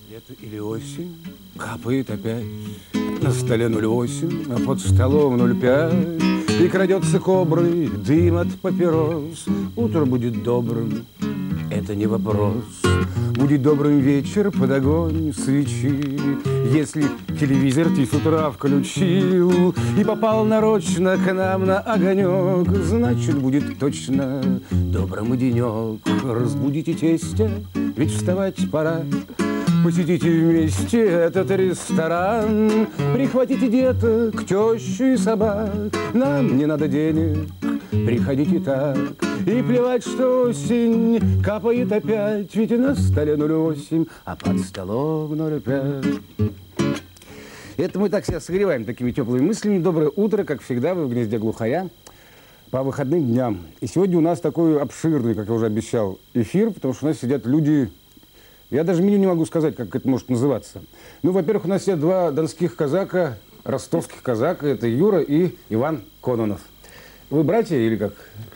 Лето или осень, капает опять на столе 0,8, а под столом 0,5. И крадется коброй дым от папирос. Утро будет добрым, это не вопрос. Будет добрым вечер под огонь свечи. Если телевизор ты с утра включил и попал нарочно к нам на огонек, значит, будет точно добрым и денек. Разбудите тестя, ведь вставать пора. Посетите вместе этот ресторан. Прихватите деток, тещу и собак. Нам не надо денег, приходите так. И плевать, что осень капает опять. Ведь на столе 0,8, а под столом 0,5. Это мы так себя согреваем такими теплыми мыслями. Доброе утро, как всегда, вы в гнезде глухаря по выходным дням. И сегодня у нас такой обширный, как я уже обещал, эфир, потому что у нас сидят люди... Я даже меню не могу сказать, как это может называться. Ну, во-первых, у нас сидят два донских казака, ростовских казака. Это Юра и Иван Кононов. Вы братья или как?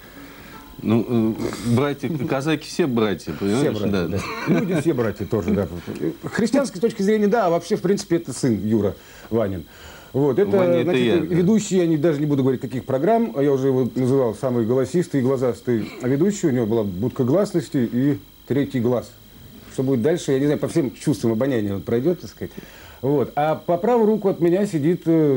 Ну, братья, казаки все братья, понимаешь? Все братья, да. Люди все братья тоже, да. Христианской точки зрения, да, а вообще, в принципе, это сын Юра Ванин. Вот, это, Ваня, значит, это я, ведущий, я даже не буду говорить, каких программ, а я уже его называл самый голосистый и глазастый ведущий. У него была будка гласности и третий глаз. Что будет дальше, я не знаю, по всем чувствам обоняния пройдет, так сказать. Вот. А по правую руку от меня сидит,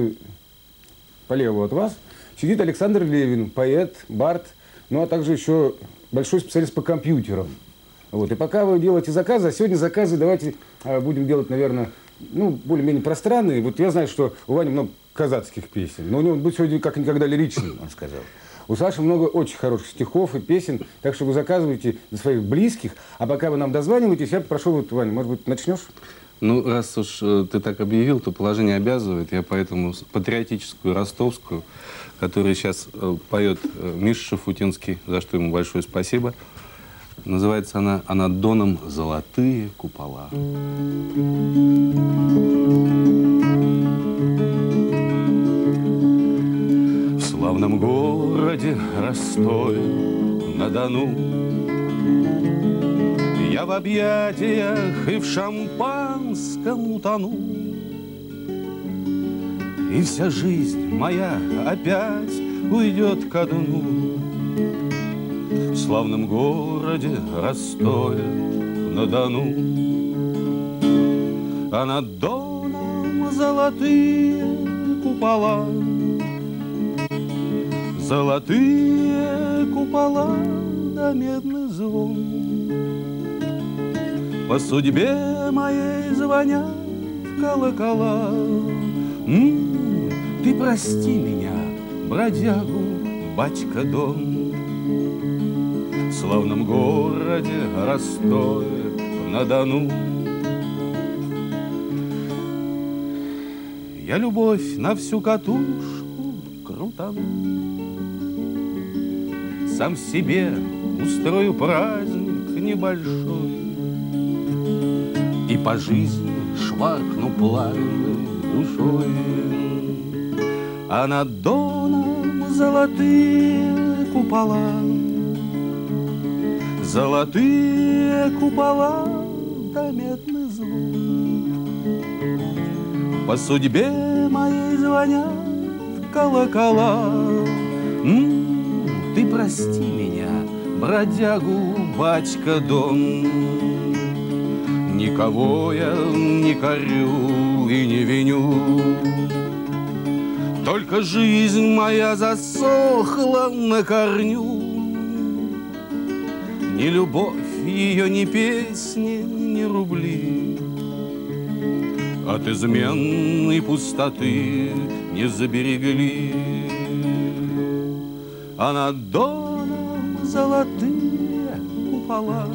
по левую от вас, сидит Александр Левин, поэт, бард, ну а также еще большой специалист по компьютерам. Вот. И пока вы делаете заказы, а сегодня заказы давайте будем делать, наверное, ну, более-менее пространные. Вот я знаю, что у Вани много казацких песен, но у него будет сегодня как никогда лиричный, он сказал. У Саши много очень хороших стихов и песен, так что вы заказываете для своих близких. А пока вы нам дозваниваетесь, я попрошу, вот, Ваня, может быть, начнешь? Ну, раз уж ты так объявил, то положение обязывает. Я поэтому патриотическую ростовскую, которую сейчас поет Миша Шафутинский, за что ему большое спасибо. Называется она «А над Доном золотые купола». В славном городе Ростове-на-Дону я в объятиях и в шампанском утону, и вся жизнь моя опять уйдет ко дну. В славном городе Ростове-на-Дону, а над Доном золотые купола. Золотые купола да медный звон. По судьбе моей звонят колокола. Ты прости меня, бродягу, батька Дон. В славном городе Ростове-на-Дону я любовь на всю катушку крутану. Сам себе устрою праздник небольшой и по жизни шваркну пламенной душой. А над Доном золотые купола. Золотые купола да медный звон. По судьбе моей звонят колокола. Ты прости меня, бродягу, батька Дон. Никого я не корю и не виню, только жизнь моя засохла на корню. Ни любовь ее, ни песни, ни рубли от измен и пустоты не заберегли. А над Доном золотые купола.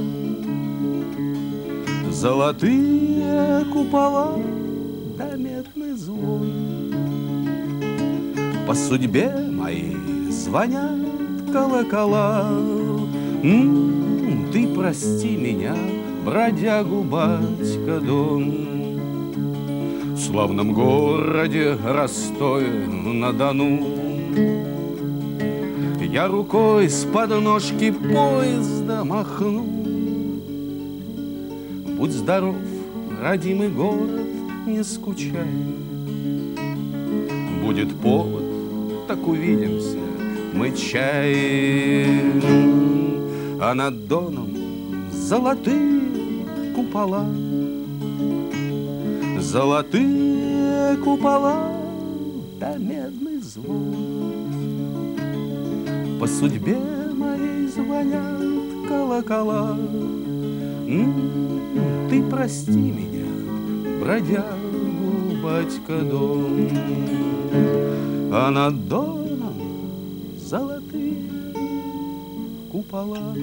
Золотые купола да медный звон. По судьбе моей звонят колокола. Ты прости меня, бродягу, батька Дон. В славном городе Ростове-на-Дону я рукой с подножки поезда махну. Будь здоров, родимый город, не скучай. Будет повод, так увидимся, мы чаем, а над Доном золотые купола. Золотые купола, да медный звон. По судьбе моей звонят колокола. Ты прости меня, бродягу, батька Дон, а над Доном золотые купола.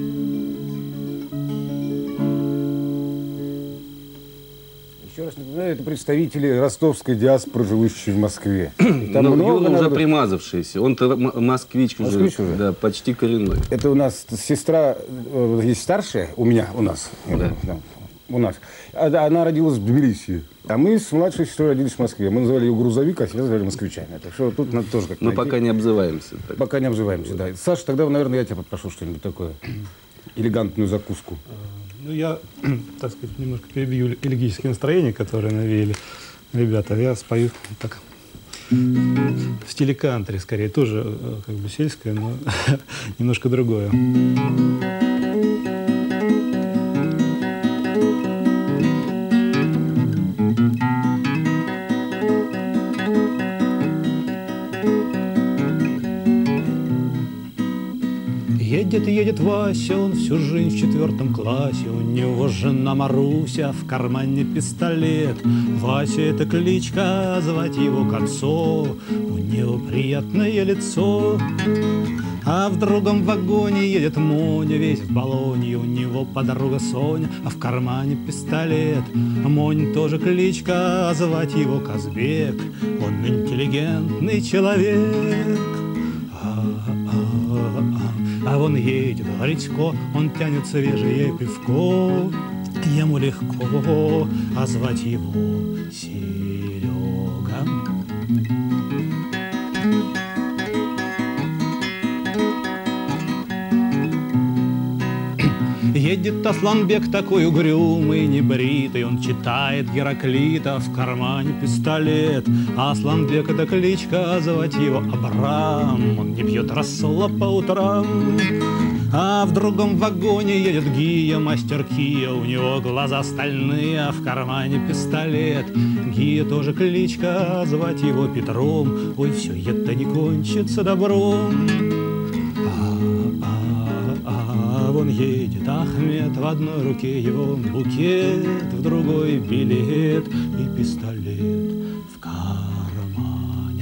Еще раз напоминаю, это представители ростовской диаспоры, живущие в Москве. Там Но много Юра уже народу. Примазавшийся, он-то москвич уже, да, почти коренной. Это у нас сестра, есть старшая, у нас. Да. У нас. Она родилась в Тбилиси. А мы с младшей сестрой родились в Москве. Мы называли ее грузовик, а себя называли москвичами. Так что тут надо тоже как-то Мы найти. пока не обзываемся. Так. Пока не обзываемся, да. Саша, тогда, наверное, я тебя попрошу что-нибудь такое. Элегантную закуску. Ну, я, так сказать, немножко перебью элегические настроения, которые навеяли ребята. Я спою так в стиле кантри, скорее, тоже как бы сельское, но немножко другое. Едет Вася, он всю жизнь в 4 классе. У него жена Маруся, в кармане пистолет. Вася — это кличка, звать его к отцу. У него приятное лицо. А в другом вагоне едет Моня, весь в баллоне. У него подруга Соня, а в кармане пистолет. Монь тоже кличка, звать его Казбек. Он интеллигентный человек. А вон едет Грицько, он тянет свежее пивко. Ему легко, а звать его Серега. Едет Асланбек такой угрюмый, небритый. Он читает Гераклита, в кармане пистолет. Асланбек — это кличка, звать его Абрам. Он не пьет рассола по утрам. А в другом вагоне едет Гия, мастер Кия. У него глаза стальные, а в кармане пистолет. Гия тоже кличка, звать его Петром. Ой, все это не кончится добром. Вон едет Ахмед, в одной руке его букет, в другой билет и пистолет в кармане.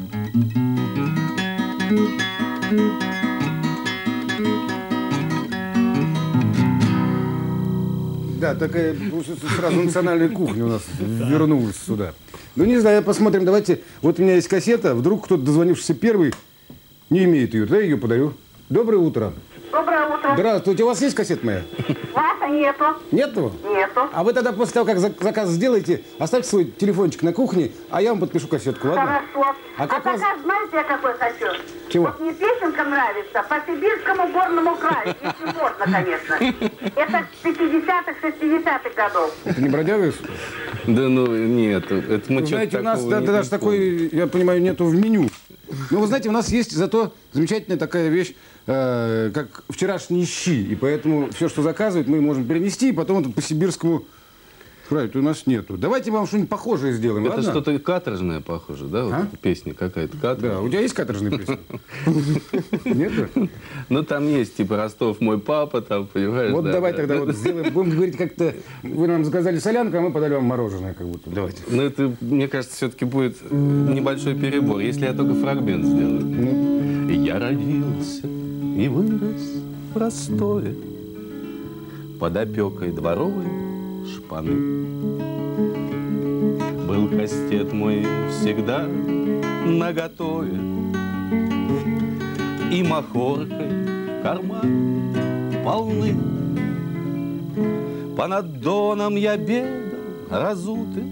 Да, такая сразу национальная кухня у нас вернулась сюда. Ну, не знаю, посмотрим. Давайте. Вот у меня есть кассета. Вдруг кто-то, дозвонившийся первый, не имеет ее. Да, я ее подаю. Доброе утро. Доброе утро. Здравствуйте. У вас есть кассета моя? Ваша нету. Нету? Нету. А вы тогда после того, как заказ сделаете, оставьте свой телефончик на кухне, а я вам подпишу кассетку, ладно? Хорошо. А как вас- заказ, знаете, я какой хочу? Чего? Вот мне песенка нравится по Сибирскому горному краю, если можно, конечно. Это 50-х, 60-х годов. Это не бродяга? Да ну нет, это мы Вы знаете, у что-то нас такого не даже такой, я понимаю, нету в меню. Но вы знаете, у нас есть зато замечательная такая вещь, как вчерашние щи. И поэтому все, что заказывают, мы можем перенести, и потом это по сибирскому краю. У нас нету. Давайте вам что-нибудь похожее сделаем, Это ладно? что-то каторжное, похоже, да? Вот эта песня какая-то Да, каторжная. у тебя есть каторжные песни? Нету? Ну, там есть, типа, Ростов мой папа, там, понимаешь, Вот да, давай да. тогда вот сделаем. Будем говорить как-то... Вы нам заказали солянку, а мы подали вам мороженое как будто. Давайте. Но это, мне кажется, все-таки будет небольшой перебор, если я только фрагмент сделаю. Я родился и вырос в Ростове под опекой дворовой шпаны. Был кастет мой всегда наготове, и махоркой карман полны. Понад Доном я бегал разутый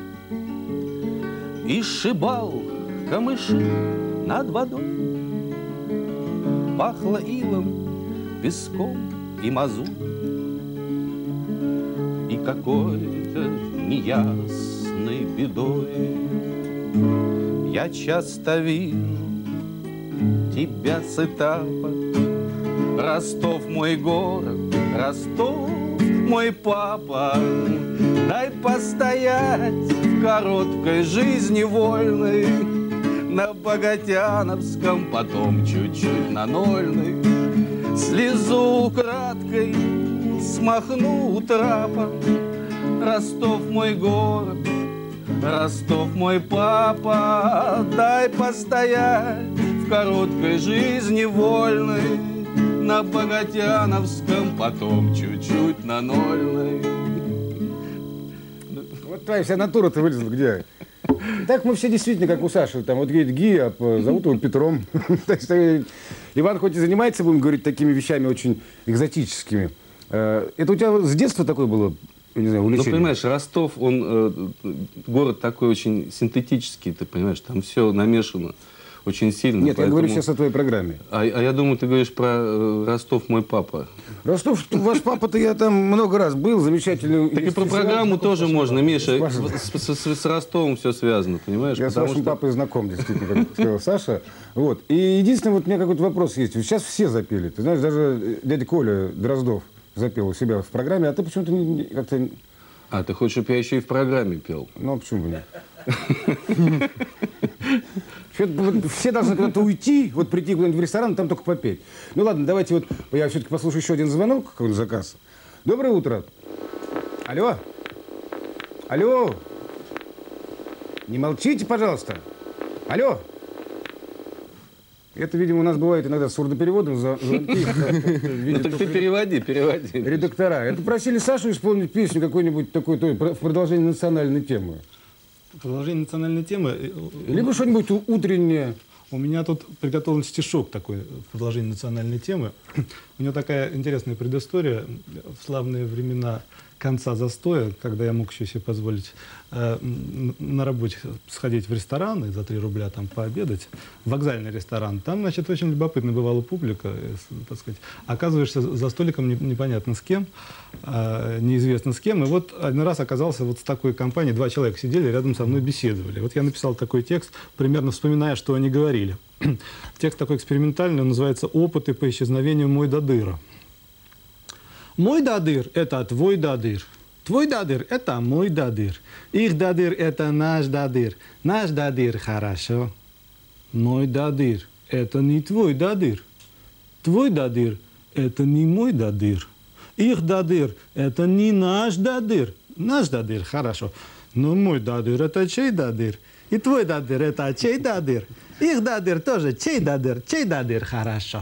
и сшибал камыши над водой. Пахло илом, песком и мазутом, и какой-то неясной бедой. Я часто вижу тебя с этапа. Ростов мой город, Ростов мой папа. Дай постоять в короткой жизни вольной, на Богатяновском, потом чуть-чуть на Нольной. Слезу украдкой смахну у трапа. Ростов мой город, Ростов мой папа. Дай постоять в короткой жизни вольной, на Богатяновском, потом чуть-чуть на Нольной. Вот твоя вся натура-то вылезла где? Так мы все действительно, как у Саши, там вот едет Ги, а зовут его Петром. Так что Иван хоть и занимается, будем говорить, такими вещами очень экзотическими. Это у тебя с детства такое было, я не знаю, увлечение? Ну, понимаешь, Ростов, он город такой очень синтетический, ты понимаешь, там все намешано очень сильно. Нет, поэтому... я говорю сейчас о твоей программе. А я думаю, ты говоришь про Ростов мой папа. Ростов, ваш папа-то, я там много раз был, замечательный. Так и про программу тоже можно, Миша. С Ростовом все связано, понимаешь? Я с вашим папой знаком, действительно, как сказал Саша. Вот. И единственное, вот у меня какой-то вопрос есть. Сейчас все запели. Ты знаешь, даже дядя Коля Дроздов запел у себя в программе, а ты почему-то как-то... А, ты хочешь, чтобы я еще и в программе пел? Ну, а почему бы нет? Все должны куда-то уйти, вот прийти куда-нибудь в ресторан, там только попеть. Ну ладно, давайте вот я все-таки послушаю еще один звонок, какой-то заказ. Доброе утро. Алло? Алло? Не молчите, пожалуйста. Алло? Это, видимо, у нас бывает иногда с сурдопереводом звонки. Ну так ты переводи. Редактора. Это просили Сашу исполнить песню какой-нибудь такой, в продолжении национальной темы. Продолжение национальной темы. Либо что-нибудь утреннее. У меня тут приготовлен стишок такой в продолжении национальной темы. У него такая интересная предыстория. В славные времена конца застоя, когда я мог еще себе позволить на работе сходить в ресторан и за 3 рубля там пообедать, вокзальный ресторан, там, значит, очень любопытно бывала публика, так сказать. Оказываешься за столиком непонятно с кем, неизвестно с кем. И вот один раз оказался вот с такой компанией, 2 человека сидели, рядом со мной беседовали. Вот я написал такой текст, примерно вспоминая, что они говорили. Текст такой экспериментальный, он называется «Опыты по исчезновению мой дадыра». Мой дадыр – это твой дадыр. Твой дадыр – это мой дадыр. Их дадыр – это наш дадыр. Наш дадыр – хорошо. Мой дадыр – это не твой дадыр. Твой дадыр – это не мой дадыр. Их дадыр – это не наш дадыр. Наш дадыр – хорошо. Но мой дадыр – это чей дадыр? И твой дадыр – это чей дадыр? Их дадыр тоже чей дадыр? Чей дадыр – хорошо.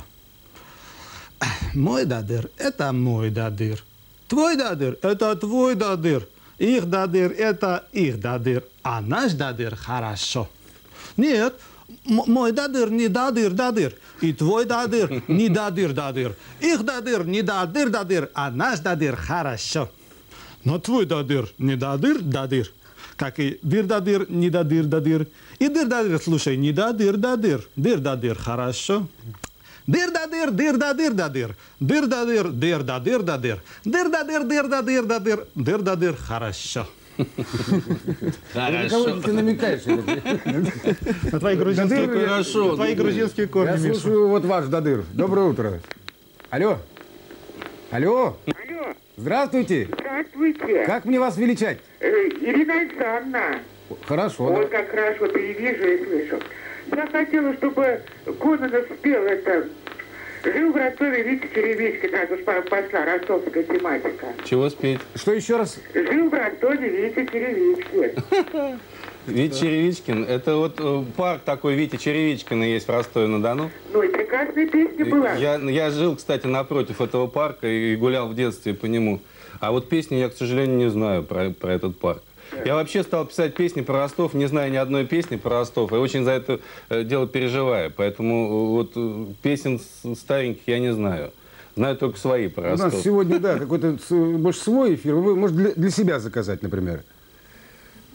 Мой дадыр – это мой дадыр. Твой дадыр – это твой дадыр. Их дадыр – это их дадыр. А наш дадыр – хорошо. Нет, мой дадыр не дадыр-дадыр. И твой дадыр не дадыр-дадыр. Их дадыр не дадыр-дадыр. А наш дадыр – хорошо. Но твой дадыр не дадыр-дадыр. Как и дыр-дадыр не дадыр-дадыр. И дыр-дадыр, слушай, не дадыр-дадыр. Дыр-дадыр – хорошо. Дыр-дадыр, дыр-дадыр-дадыр. Дыр-дадыр, дыр-дадыр-дадыр. Дыр-дадыр, дыр-дадыр-дадыр. Дыр-дадыр, хорошо. Хорошо. Ты намекаешь. На твои грузинские корни, Я Миша. слушаю вот ваш дадыр. Доброе утро. Алло. Алло. Алло, Здравствуйте. здравствуйте. Как мне вас величать? Ирина Александровна. Хорошо. Ой, да. как хорошо, ты и вижу, и слышу. Я хотела, чтобы Кононов спел это. Жил в Ростове Витя Черевичкин, раз уж пошла ростовская тематика. Чего спеть? Что еще раз? Жил в Ростове Витя Черевичкин. Витя Черевичкин. Это вот парк такой Витя Черевичкина есть в Ростове-на-Дону. Ну и прекрасная песня была. Я жил, кстати, напротив этого парка и гулял в детстве по нему. А вот песни я, к сожалению, не знаю про этот парк. Я вообще стал писать песни про Ростов, не знаю ни одной песни про Ростов, и очень за это дело переживаю. Поэтому вот песен стареньких я не знаю. Знаю только свои про Ростов. У нас сегодня, да, какой-то больше свой эфир. Вы можете для себя заказать, например.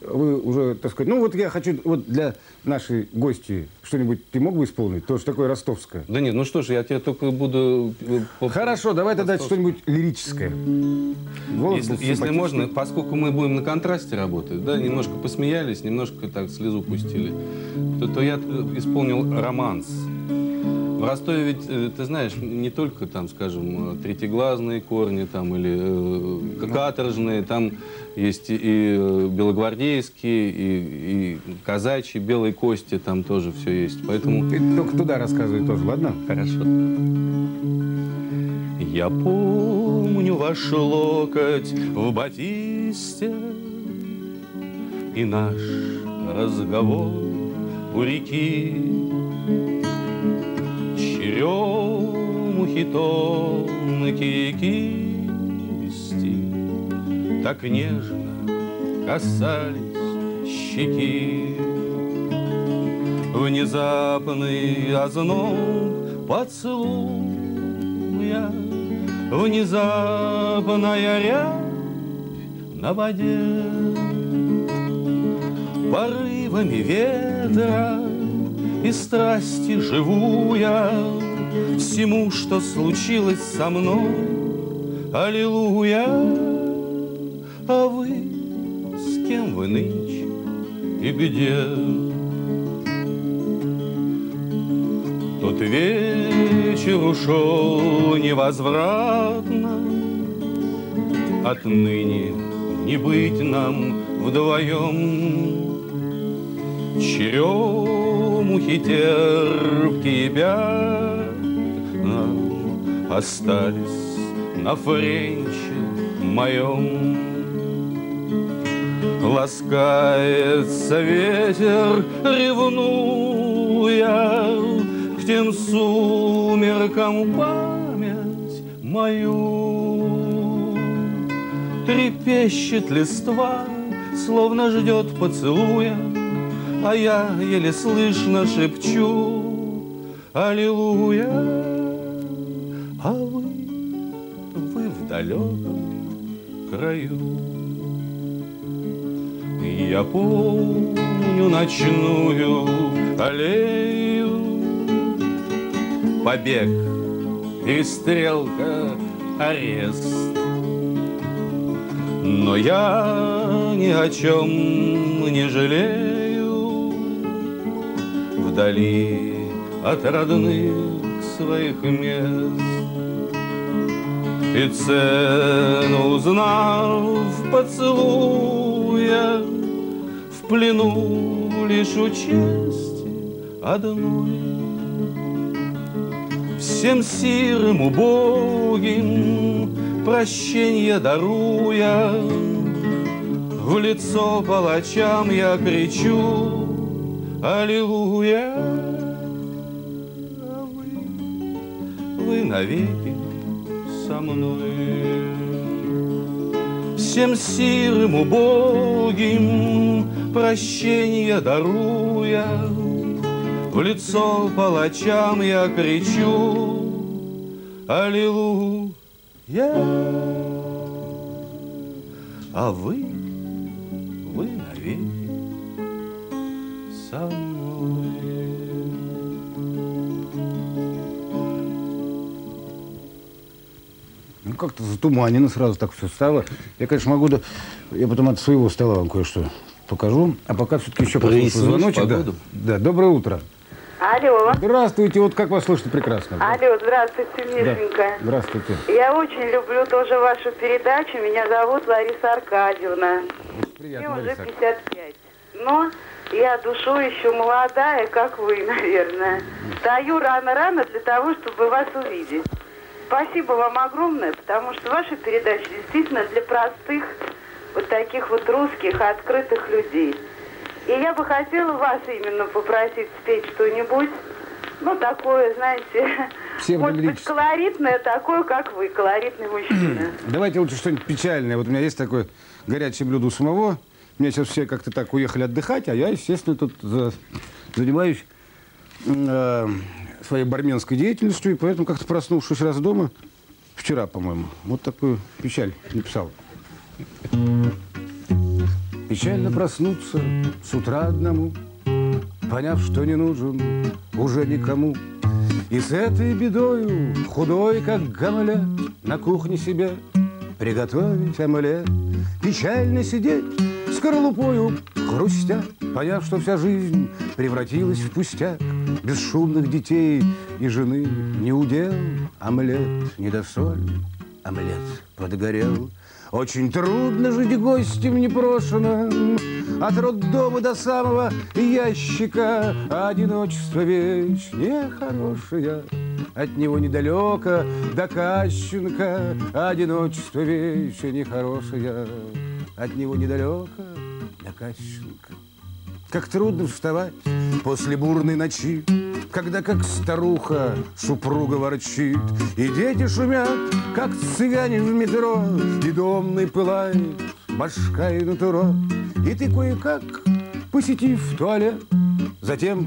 вы уже, так сказать, ну вот я хочу вот для нашей гости что-нибудь ты мог бы исполнить? Тоже такое ростовское. Да нет, ну что ж, я тебе только буду... Хорошо, давай тогда что-нибудь лирическое. Если можно, поскольку мы будем на контрасте работать, да, немножко посмеялись, немножко так слезу пустили, то я исполнил романс. В Ростове ведь, ты знаешь, не только там, скажем, третьеглазные корни там, или каторжные, там есть и белогвардейские, и казачьи, белые кости, там тоже все есть. Поэтому... Ты только туда рассказывай тоже, ладно? Хорошо. Я помню ваш локоть в батисте и наш разговор у реки. Черемухи тонкие кисти так нежно касались щеки. Внезапный озноб поцелуя, внезапная рябь на воде, порывами ветра и страсти живу я всему, что случилось со мной. Аллилуйя! А вы, с кем вы нынче и где? Тот вечер ушел невозвратно, отныне не быть нам вдвоем. Черемухи терпкие пятна остались на френче моем. Ласкается ветер, ревнуя к тем сумеркам память мою. Трепещет листва, словно ждет поцелуя, а я еле слышно шепчу аллилуйя. А вы в далеком краю. Я помню ночную аллею, побег, перестрелка, арест. Но я ни о чем не жалею, вдали от родных своих мест. И цену узнав поцелуя, в плену лишь у чести одной. Всем сирым убогим прощенье даруя, в лицо палачам я кричу аллилуйя. А вы навеки со мной. Всем сирым убогим прощенье даруя, в лицо палачам я кричу аллилуйя. А вы навеки со мной. Ну, как-то затуманено сразу так все стало. Я, конечно, могу... Я потом от своего стола вам кое-что покажу. А пока все-таки еще послушаю звоночек. Да, доброе утро. Алло. Здравствуйте. Вот как вас слышно прекрасно. Алло, здравствуйте, Мишенька. Да. Здравствуйте. Я очень люблю тоже вашу передачу. Меня зовут Лариса Аркадьевна. Приятно, мне уже Лариса. 55. Но я душой еще молодая, как вы, наверное. Встаю рано-рано для того, чтобы вас увидеть. Спасибо вам огромное, потому что ваша передача действительно для простых, вот таких вот русских, открытых людей. И я бы хотела вас именно попросить спеть что-нибудь, ну, такое, знаете, может быть, колоритное, такое, как вы, колоритный мужчина. Давайте лучше что-нибудь печальное. Вот у меня есть такое горячее блюдо у самого. У меня сейчас все как-то так уехали отдыхать, а я, естественно, тут занимаюсь своей барменской деятельностью, и поэтому как-то проснувшись раз дома, вчера, по-моему, вот такую печаль написал. Печально проснуться с утра одному, поняв, что не нужен уже никому. И с этой бедою, худой, как Гамлет, на кухне себе приготовить омлет. Печально сидеть, скорлупою хрустя, поняв, что вся жизнь превратилась в пустяк. Без шумных детей и жены не удел, омлет недосоль, омлет подгорел. Очень трудно жить гостем непрошенным, от роддома до самого ящика. Одиночество вещь нехорошая, от него недалеко до Кащенка. Одиночество вещь нехорошая, от него недалеко до Кащенка. Как трудно вставать после бурной ночи, когда, как старуха, супруга ворчит, и дети шумят, как цыгане в метро, и домный пылает башка и нутро. И ты кое-как, посетив туалет, затем,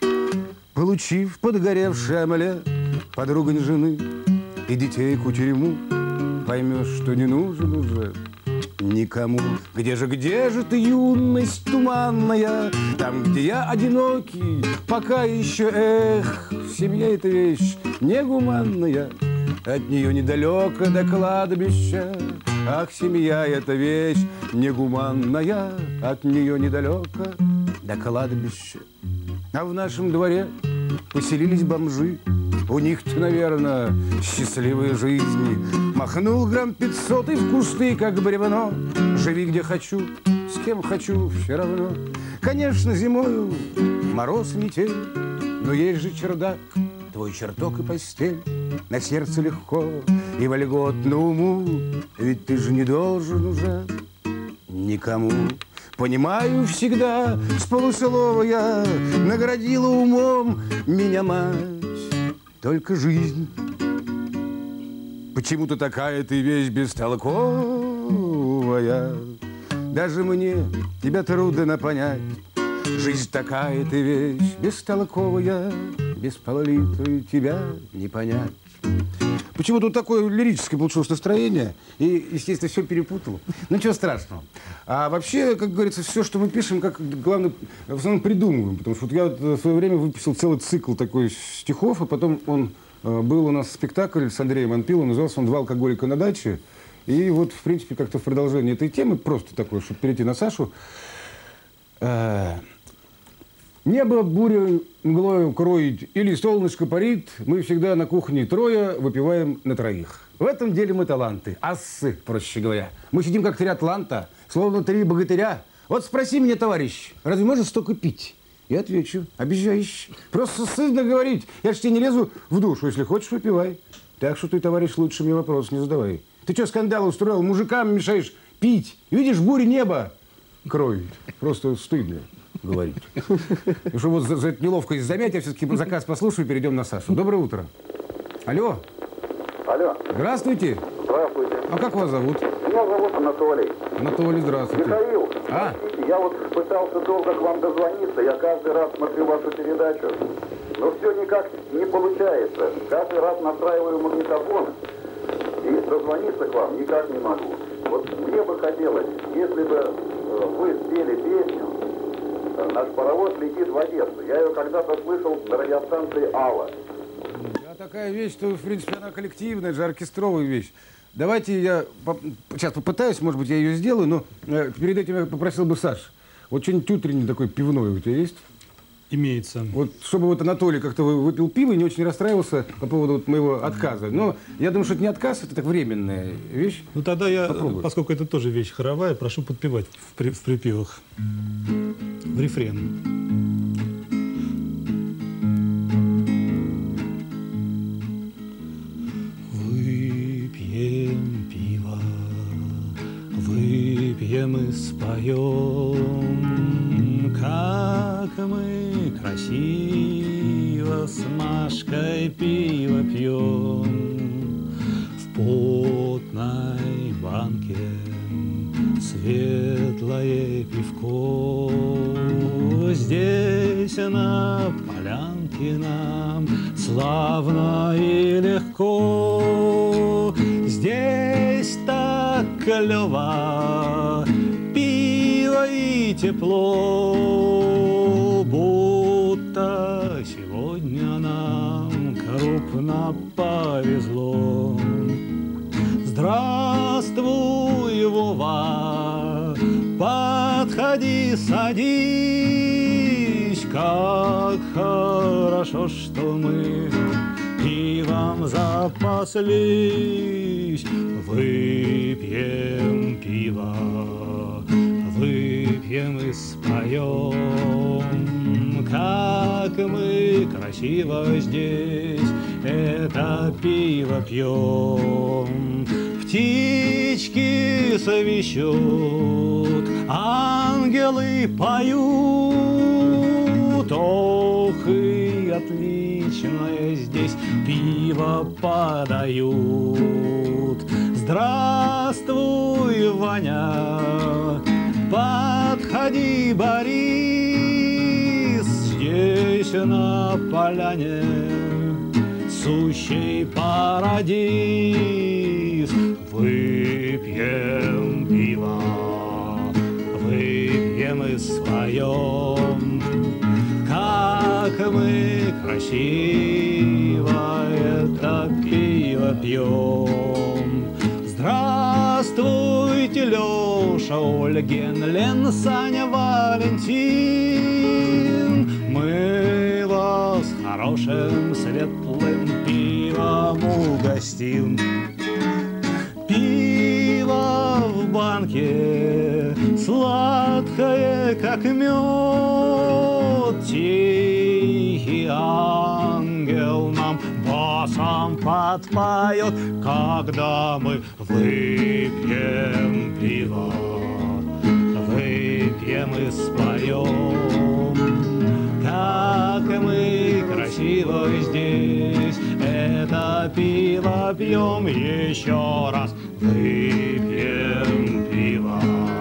получив подгоревший омлет, подругань жены и детей кутерьму, поймешь, что не нужен уже никому. Где же ты, юность туманная, там, где я одинокий, пока еще, эх, семья эта вещь негуманная, от нее недалеко до кладбища. Ах, семья эта вещь негуманная, от нее недалеко до кладбища. А в нашем дворе поселились бомжи, у них-то, наверное, счастливые жизни. Махнул грамм 500 и в кусты, как бревно. Живи где хочу, с кем хочу, все равно. Конечно, зимою мороз, метель, но есть же чердак, твой чертог и постель. На сердце легко и вольготно уму, ведь ты же не должен уже никому. Понимаю всегда, с полуслова я наградила умом меня мать. Только жизнь почему-то такая ты вещь бестолковая. Даже мне тебя трудно понять. Жизнь такая ты вещь бестолковая, без пололитра тебя не понять. Почему-то вот такое лирическое получилось настроение, и, естественно, все перепутал. Ну, ничего страшного. А вообще, как говорится, все, что мы пишем, как главное, в основном придумываем. Потому что вот я вот в свое время выписал целый цикл такой стихов, и потом он был у нас спектакль с Андреем Анпиловым, назывался он «Два алкоголика на даче». И вот, в принципе, как-то в продолжении этой темы, просто такое, чтобы перейти на Сашу. Небо бурю мглою кроет или солнышко парит, мы всегда на кухне трое выпиваем на троих. В этом деле мы таланты, ассы, проще говоря. Мы сидим как три атланта, словно три богатыря. Вот спроси меня, товарищ, разве можно столько пить? Я отвечу, обижаешь. Просто стыдно говорить, я ж тебе не лезу в душу, если хочешь, выпивай. Так что ты, товарищ, лучше мне вопрос не задавай. Ты что, скандал устроил, мужикам мешаешь пить? Видишь, буря небо кроет. Просто стыдно говорить. И что вот за эту неловкость замять, я все-таки заказ послушаю, перейдем на Сашу. Доброе утро. Алло. Алло. Здравствуйте. Здравствуйте. А как вас зовут? Меня зовут Анатолий. Анатолий, здравствуйте. Михаил, А? простите, я вот пытался долго к вам дозвониться, я каждый раз смотрю вашу передачу, но все никак не получается. Каждый раз настраиваю магнитофон и дозвониться к вам никак не могу. Вот мне бы хотелось, если бы вы спели песню «Наш паровоз летит в Одессу». Я ее когда-то слышал на радиостанции «Алла». Да, такая вещь, что, в принципе, она коллективная, это же оркестровая вещь. Давайте я сейчас попытаюсь, может быть, я ее сделаю, но перед этим я попросил бы Саш. Вот что-нибудь утреннее такое пивное у тебя есть? Имеется. Вот чтобы вот Анатолий как-то выпил пиво и не очень расстраивался по поводу вот моего отказа. Но я думаю, что это не отказ, это так временная вещь. Ну тогда я, попробую. поскольку это тоже вещь хоровая, прошу подпевать в припевах. В рефрен. Выпьем пиво, выпьем и споем, как мы красиво с Машкой пиво пьем. В потной банке светлое пивко, здесь на полянке нам славно и легко. Здесь так клёво пиво и и тепло, будто сегодня нам крупно повезло. Здравствуй, Вова, подходи, садись, как хорошо, что мы пивом запаслись. Выпьем пиво, выпьем и споем, как мы красиво здесь это пиво пьем. Птички свищут, ангелы поют, ох, и отличное здесь пиво подают. Здравствуй, Ваня, подходи, Борис, здесь на поляне сущий парадиз. Выпьем пиво, выпьем и споем, как мы красиво это пиво пьем. Здравствуйте, Леша, Ольгин, Лен, Саня, Валентин. Мы вас хорошим светлым пивом угостим. Пиво в банке сладкое, как мед. Тихий ангел нам басом подпоет, когда мы выпьем пиво, выпьем и споем, как мы красиво здесь это пиво пьем. Еще раз выпьем пиво,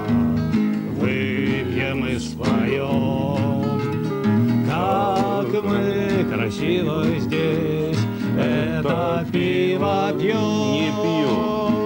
выпьем и споем, как мы красиво здесь это пиво пьем. Не пьем.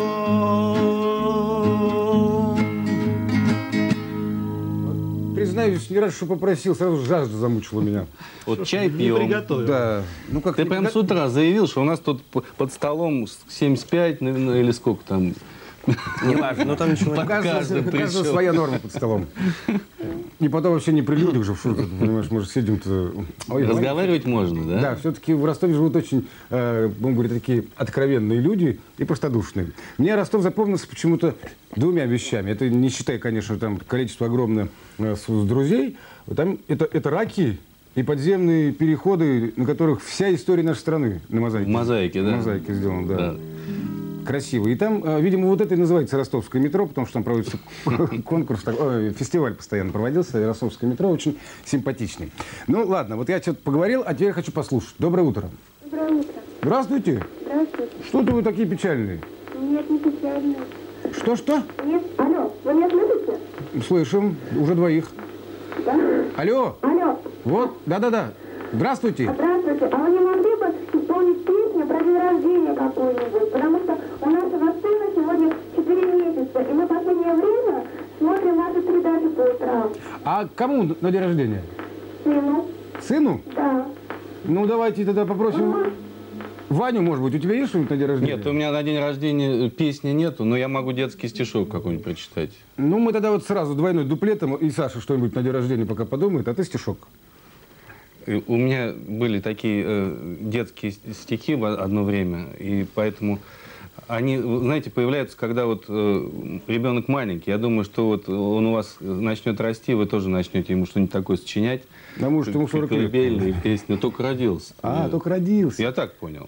Признаюсь, не раз, что попросил, сразу жажда замучила меня. Вот чай Не пьем. приготовил. Да. Ну, как Ты прям с утра заявил, что у нас тут под столом 75 или сколько там. Неважно, но там ничего У нет. каждого пришел. своя норма под столом. И потом вообще не при людях же в шутку, понимаешь, мы же сидим-то... Ой, Разговаривать можно, да? Да, все-таки в Ростове живут очень, будем говорить, такие откровенные люди и простодушные. Мне Ростов запомнился почему-то двумя вещами. Это не считая, конечно, там количество огромное с друзей. Там это раки и подземные переходы, на которых вся история нашей страны на мозаике. В мозаике, да? В мозаике сделано, да. Да. Красиво. И там, видимо, вот это и называется ростовское метро, потому что там проводится конкурс, фестиваль постоянно проводился, и ростовское метро очень симпатичный. Ну, ладно, вот я что-то поговорил, а теперь хочу послушать. Доброе утро. Доброе утро. Здравствуйте. Здравствуйте. Что-то вы такие печальные. Нет, не печально. Что-что? Нет. Алло, вы меня слышите? Слышим. Уже двоих. Да? Алло. Алло. Вот. Да-да-да. Здравствуйте. Здравствуйте. А вы не могли бы исполнить песню про день рождения какую-нибудь? Потому что у нашего сына сегодня 4 месяца, и мы в последнее время смотрим вашу передачу по утрам. А кому на день рождения? Сыну? Сыну? Да. Ну, давайте тогда попросим... Ваню, может быть, у тебя есть что-нибудь на день рождения? Нет, у меня на день рождения песни нету, но я могу детский стишок какой-нибудь прочитать. Ну, мы тогда вот сразу двойной дуплетом, и Саша что-нибудь на день рождения пока подумает, а ты стишок. И у меня были такие детские стихи в одно время, и поэтому они, знаете, появляются, когда вот ребенок маленький. Я думаю, что вот он у вас начнет расти, вы тоже начнете ему что-нибудь такое сочинять. А может, ему 40 лет. Колыбельные песни. Только родился. А, только родился. Я так понял.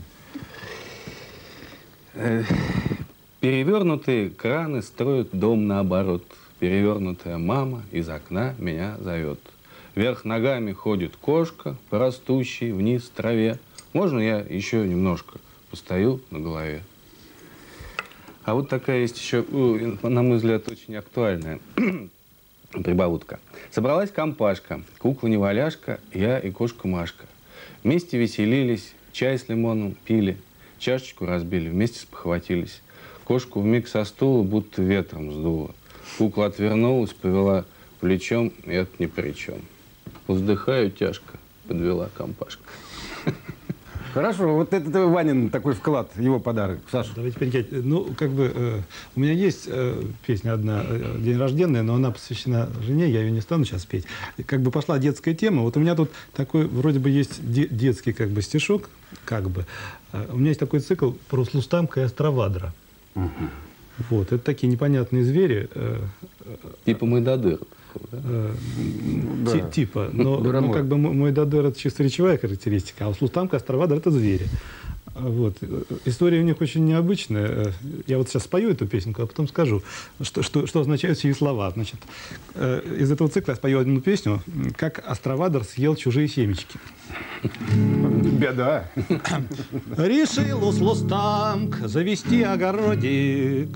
Перевернутые краны строят дом наоборот. Перевернутая мама из окна меня зовет. Вверх ногами ходит кошка, по растущей вниз траве. Можно я еще немножко постою на голове? А вот такая есть еще, на мой взгляд, очень актуальная прибаутка. Собралась компашка, кукла-неваляшка, я и кошка Машка. Вместе веселились, чай с лимоном пили, чашечку разбили, вместе спохватились. Кошку вмиг со стула будто ветром сдуло. Кукла отвернулась, повела плечом, это ни при чем. Вздыхаю тяжко, подвела компашка. Хорошо, вот это Ванин такой вклад, его подарок. Саша. Давайте перейти. Ну, как бы, у меня есть песня одна, день рождения, но она посвящена жене, я ее не стану сейчас петь. Как бы пошла детская тема. Вот у меня тут такой, вроде бы, есть детский, как бы, стишок, как бы. У меня есть такой цикл про Слустамка и Астравадра. Угу. Вот, это такие непонятные звери. Типа Мойдодыр. Да. Типа, но как бы Мойдодыр — это чисто речевая характеристика, а у Слустамка, Астравадр — это звери. Вот. История у них очень необычная. Я вот сейчас спою эту песенку, а потом скажу, что означают сии слова. Значит, из этого цикла я спою одну песню, как Астравадр съел чужие семечки. Беда. Решил Слустамк завести огородик.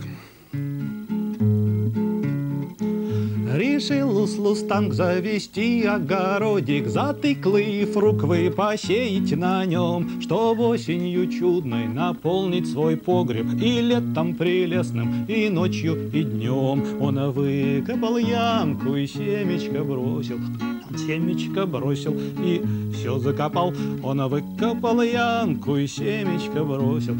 Решил Слустамк завести огородик, затыклый фруквы посеять на нем, чтоб осенью чудной наполнить свой погреб и летом прелестным, и ночью, и днем. Он выкопал ямку и семечко бросил, и все закопал. Он выкопал ямку и семечко бросил,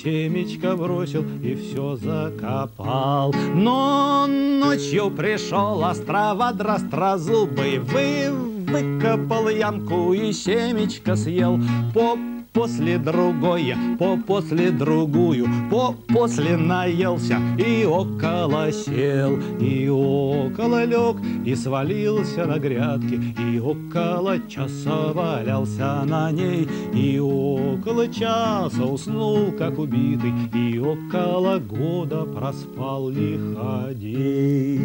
и все закопал. Но ночью пришел Астравадр острозубый, выкопал ямку и семечко съел. После другое, после другую, после наелся и около сел, и около лег, и свалился на грядке, и около часа валялся на ней, и около часа уснул, как убитый, и около года проспал лиходей.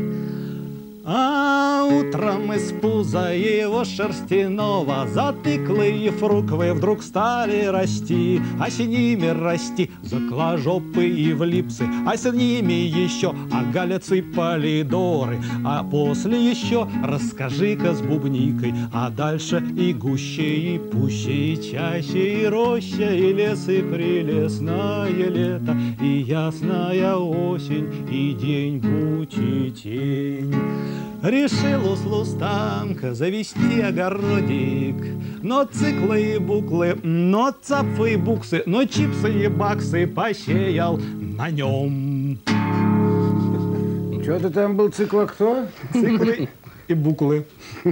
А утром из пуза его шерстяного затыклые фруквы вдруг стали расти, а с ними расти закложопы и влипсы, а с ними еще огалятся полидоры, а после еще расскажи-ка с бубникой, а дальше и гуще, и пуще, и чаще, и роща, и лес, и прелестное лето, и ясная осень, и день будь и тень. Решил Слустамка завести огородик, но циклы и буклы, но цапфы и буксы, но чипсы и баксы посеял на нем. Что-то там был цикл, кто? Циклы и буклы.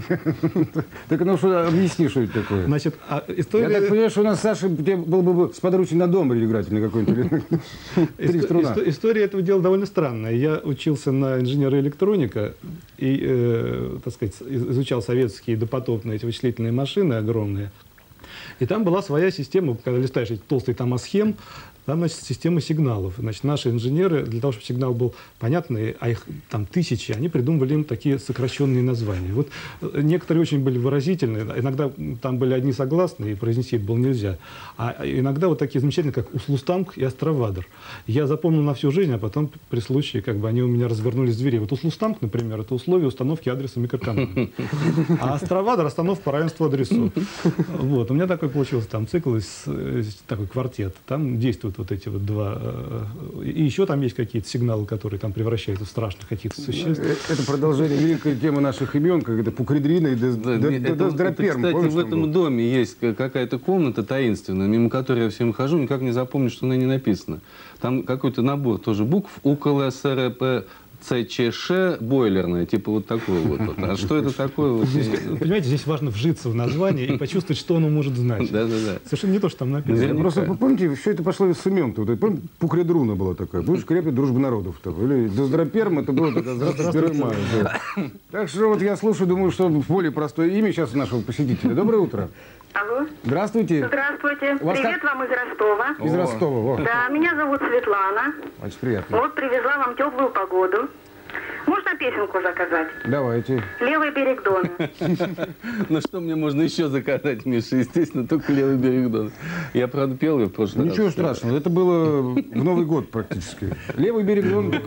Так ну что, объясни, что это такое. Значит, история... Я так понимаю, что у нас Саша был бы сподручен на домбре играть или какой-нибудь. История этого дела довольно странная. Я учился на инженера-электроника и, так сказать, изучал советские допотопные эти вычислительные машины огромные. И там была своя система, когда листаешь эти толстые тома схем, там, значит, система сигналов. Значит, наши инженеры, для того, чтобы сигнал был понятный, а их там тысячи, они придумывали им такие сокращенные названия. Вот некоторые очень были выразительные, иногда там были одни согласные, и произнести это было нельзя. А иногда вот такие замечательные, как Услустамк и Астравадр. Я запомнил на всю жизнь, а потом при случае, как бы, они у меня развернулись в двери. Вот Услустамк, например, это условие установки адреса микроканала. А Астравадр — остановка по равенству адресов. Вот. У меня такой получился там цикл, такой квартет. Там действуют вот эти вот два. И еще там есть какие-то сигналы, которые там превращаются в страшных каких-то существ. Это продолжение великой темы наших имен, как это Пукредрина и Доздроперм. Кстати, в этом доме есть какая-то комната таинственная, мимо которой я всем хожу, никак не запомню, что на ней написано. Там какой-то набор тоже букв, УКЛСРП, ЦЧШ бойлерная, типа вот такое вот. А что это такое? Понимаете, здесь важно вжиться в название и почувствовать, что оно может значить. Да-да-да. Совершенно не то, что там написано. Просто помните, все это пошло из имен-то. Вот, помните, Пукредруна была такая. Будешь крепкой дружбы народов. Или Доздроперм, это было такое «Здравствуйте, мая». Так что вот я слушаю, думаю, что более простое имя сейчас нашего посетителя. Доброе утро. Алло. Здравствуйте. Здравствуйте. Привет вам из Ростова. Из Ростова. Да, меня зовут Светлана. Очень приятно. Вот привезла вам теплую погоду. Можно песенку заказать? Давайте. «Левый берег Дона». Ну что мне можно еще заказать, Миша? Естественно, только «Левый берег Дона». Я, правда, пел ее в прошлый раз. Ничего страшного. Это было в Новый год практически. «Левый берег Дона».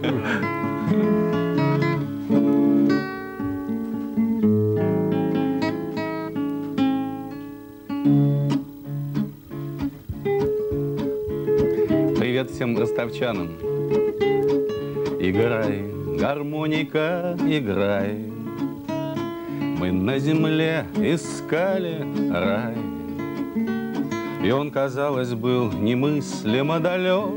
Привет всем ростовчанам. Играй, гармоника, играй. мы на земле искали рай. И он, казалось, был немыслимо далек,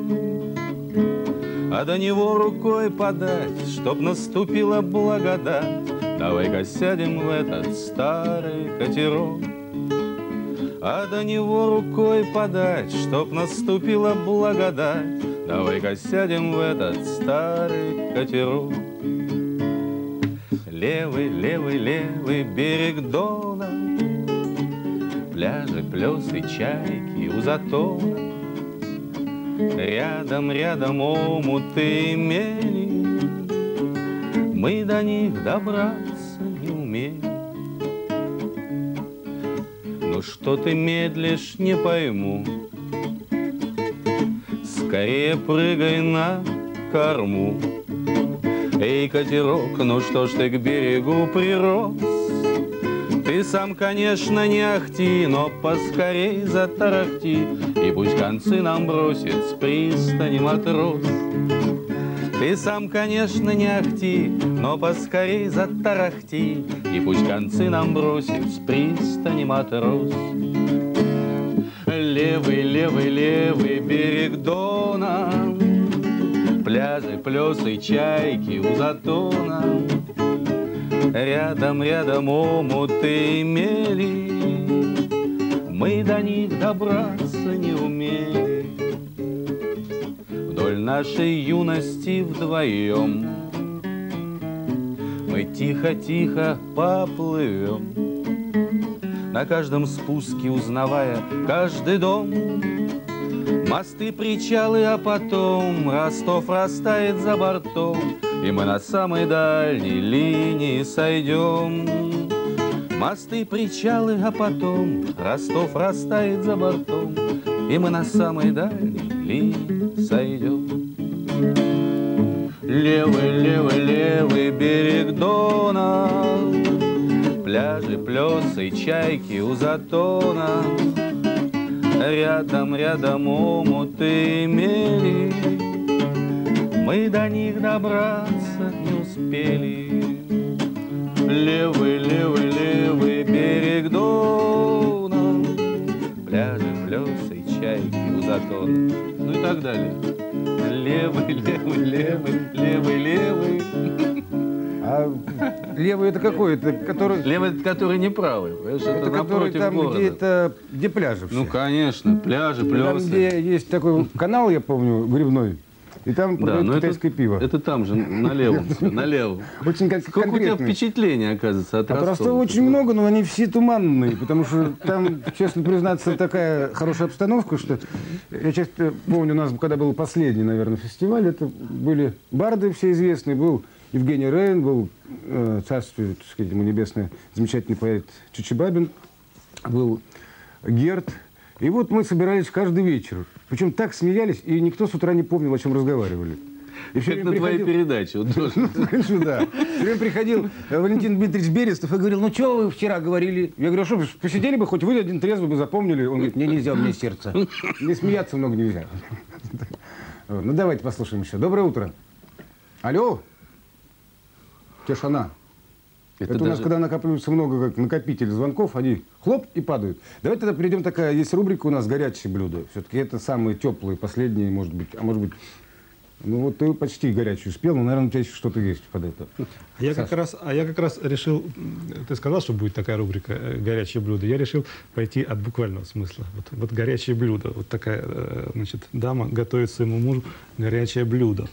а до него рукой подать, чтоб наступила благодать. Давай-ка сядем в этот старый катерок. А до него рукой подать, чтоб наступила благодать. Давай-ка сядем в этот старый катерок. Левый, левый, левый берег Дона, пляжи, плесы, чайки у затона. Рядом, рядом омуты и мели, мы до них добраться не умеем. Ну что ты медлишь, не пойму, скорее прыгай на корму. Эй, катерок, ну что ж ты к берегу прирос? Ты сам, конечно, не ахти, но поскорей затарахти, и пусть концы нам бросит с пристани матрос. Ты сам, конечно, не ахти, но поскорей затарахти, и пусть концы нам бросит с пристани матрос. Левый, левый, левый берег Дона, пляжи, плесы, чайки у затона. Рядом, рядом омуты и мели, мы до них добраться не умели. Вдоль нашей юности вдвоем мы тихо-тихо поплывем, на каждом спуске узнавая каждый дом. Мосты, причалы, а потом Ростов растает за бортом, и мы на самой дальней линии сойдем. Мосты, причалы, а потом Ростов растает за бортом, и мы на самой дальней линии сойдем. Левый, левый, левый берег Дона, пляжи, плесы, чайки у затона. Рядом, рядом омуты и мели, мы до них добраться не успели. Левый, левый, левый берег Дона, пляжи, плесы, чайки у затона. Ну и так далее. Левый, левый, левый, левый, левый. А левый это какой? Это который... Левый это который не правый. Это который там, города. где пляжи все. Ну, конечно, пляжи, плесы. Там, где есть такой канал, я помню, грибной, и там продают китайское пиво. Это там же, на левом. На левом. Очень Сколько у тебя впечатлений, оказывается, от Ростова? Ростова очень много, но они все туманные, потому что там, честно признаться, такая хорошая обстановка, что я часто помню, у нас, когда был последний, наверное, фестиваль, это были барды все известные, был Евгений Рейн, был царствие, так сказать, ему небесное, замечательный поэт Чичибабин, был Герд. И вот мы собирались каждый вечер. Причем так смеялись, и никто с утра не помнил, о чем разговаривали. И как на твоей передаче. Вот ну, да. Все время приходил Валентин Дмитриевич Берестов и говорил: ну, что вы вчера говорили? Я говорю: что, посидели бы, хоть вы один трезвый бы запомнили. Он говорит: мне нельзя, у меня сердце. Мне смеяться много нельзя. Ну, давайте послушаем еще. Доброе утро. Алло. Тишина. Это у нас, когда накапливается много, как накопитель звонков, они хлоп и падают. Давайте тогда перейдем, такая есть рубрика у нас «Горячие блюда». Все-таки это самые теплые, последние, может быть. А может быть, ну вот ты почти горячую спел, но, наверное, у тебя еще что-то есть под это. Я как раз решил, ты сказал, что будет такая рубрика «Горячие блюда». Я решил пойти от буквального смысла. Вот горячее блюдо. Вот такая, значит, дама готовит своему мужу горячее блюдо.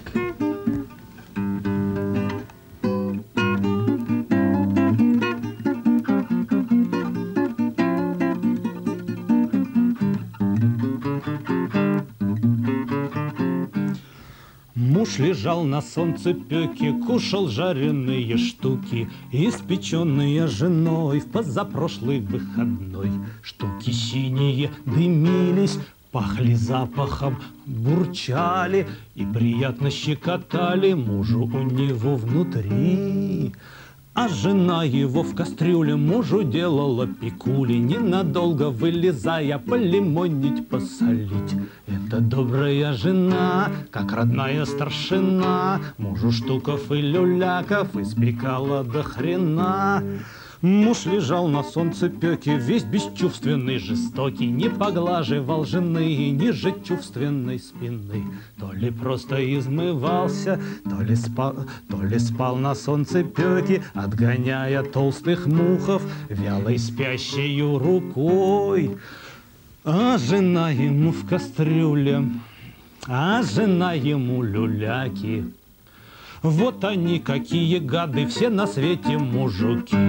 Муж лежал на солнцепёке, кушал жареные штуки, испеченные женой в позапрошлый выходной. Штуки синие дымились, пахли запахом, бурчали и приятно щекотали мужу у него внутри. А жена его в кастрюле мужу делала пикули, ненадолго вылезая полимонить, посолить. Это добрая жена, как родная старшина, мужу штуков и люляков испекала до хрена. Муж лежал на солнцепёке, весь бесчувственный, жестокий, не поглаживал жены ниже чувственной спины. То ли просто измывался, то ли спал на солнцепёке, отгоняя толстых мухов вялой спящею рукой. А жена ему в кастрюле, а жена ему люляки. Вот они какие гады, все на свете мужики.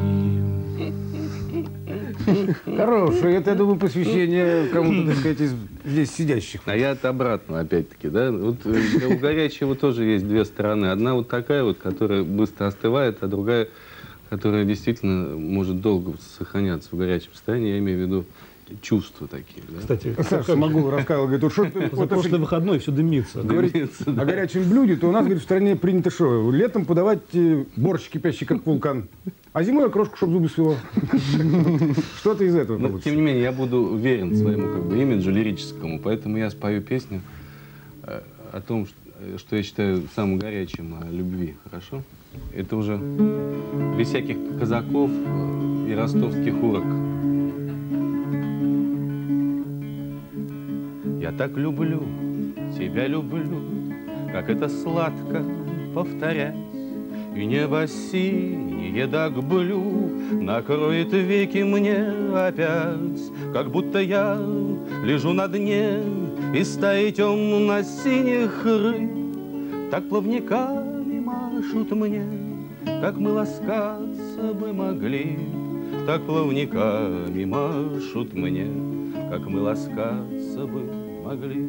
Хорошее, это, я думаю, посвящение кому-то, так сказать, из здесь сидящих. А я-то обратно, опять-таки, да? Вот у горячего тоже есть две стороны. Одна вот такая вот, которая быстро остывает, а другая, которая действительно может долго сохраняться в горячем состоянии. Я имею в виду чувства такие. Да? Кстати, Саша Магул рассказывал, говорит, вот что ты... за прошлый выходной все дымится. Говорит, о горячем блюде, то у нас, говорит, в стране принято что? Летом подавать борщ кипящий, как вулкан, а зимой окрошку, чтобы зубы свело. Что-то из этого получится. Тем не менее, я буду верен своему имиджу лирическому, поэтому я спою песню о том, что я считаю самым горячим о любви. Хорошо? Это уже без всяких казаков и ростовских урок. Я так люблю, тебя люблю, как это сладко повторять. И небо синее до блю накроет веки мне опять, как будто я лежу на дне и стаи темно-синих рыб так плавниками машут мне, как мы ласкаться бы могли, так плавниками машут мне, как мы ласкаться бы могли.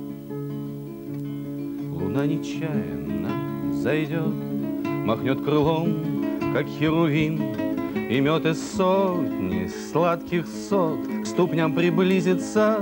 Луна нечаянно зайдет, махнет крылом, как херувим, и мед из сотни сладких сот к ступням приблизится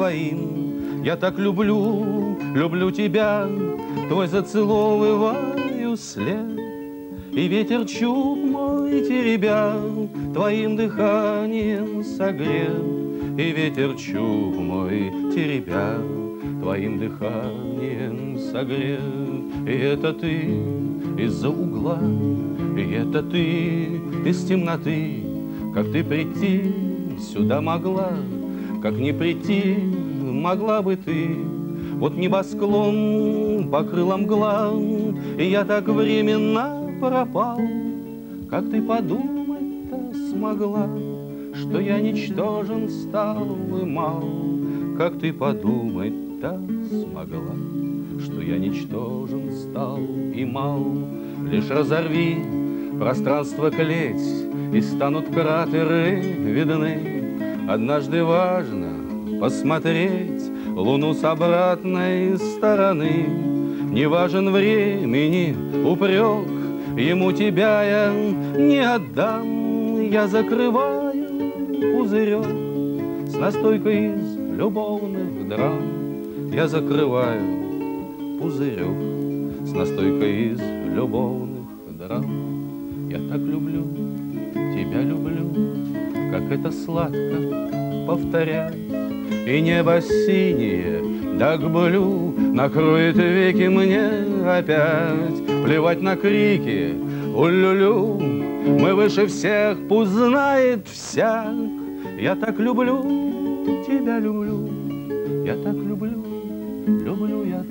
твоим. Я так люблю, люблю тебя, твой зацеловываю след, и ветер чуб мой теребя твоим дыханием согрет, и ветер чуб мой теребя твоим дыханием согрет. И это ты из-за угла, и это ты из темноты, как ты прийти сюда могла, как не прийти могла бы ты. Вот небосклон покрыла мгла, и я так временно пропал, как ты подумать-то смогла, что я ничтожен стал и мал, как ты подумать-то смогла, что я ничтожен стал и мал. Лишь разорви пространство клеть, и станут кратеры видны. Однажды важно посмотреть луну с обратной стороны. Не важен времени упрек, ему тебя я не отдам. Я закрываю пузырек с настойкой из любовных драм. Я закрываю пузырек с настойкой из любовных драм. Я так люблю, тебя люблю, как это сладко повторять. И небо синее до блю накроет веки мне опять. Плевать на крики, улюлю, мы выше всех, пусть знает всяк. Я так люблю, тебя люблю, я так люблю, люблю я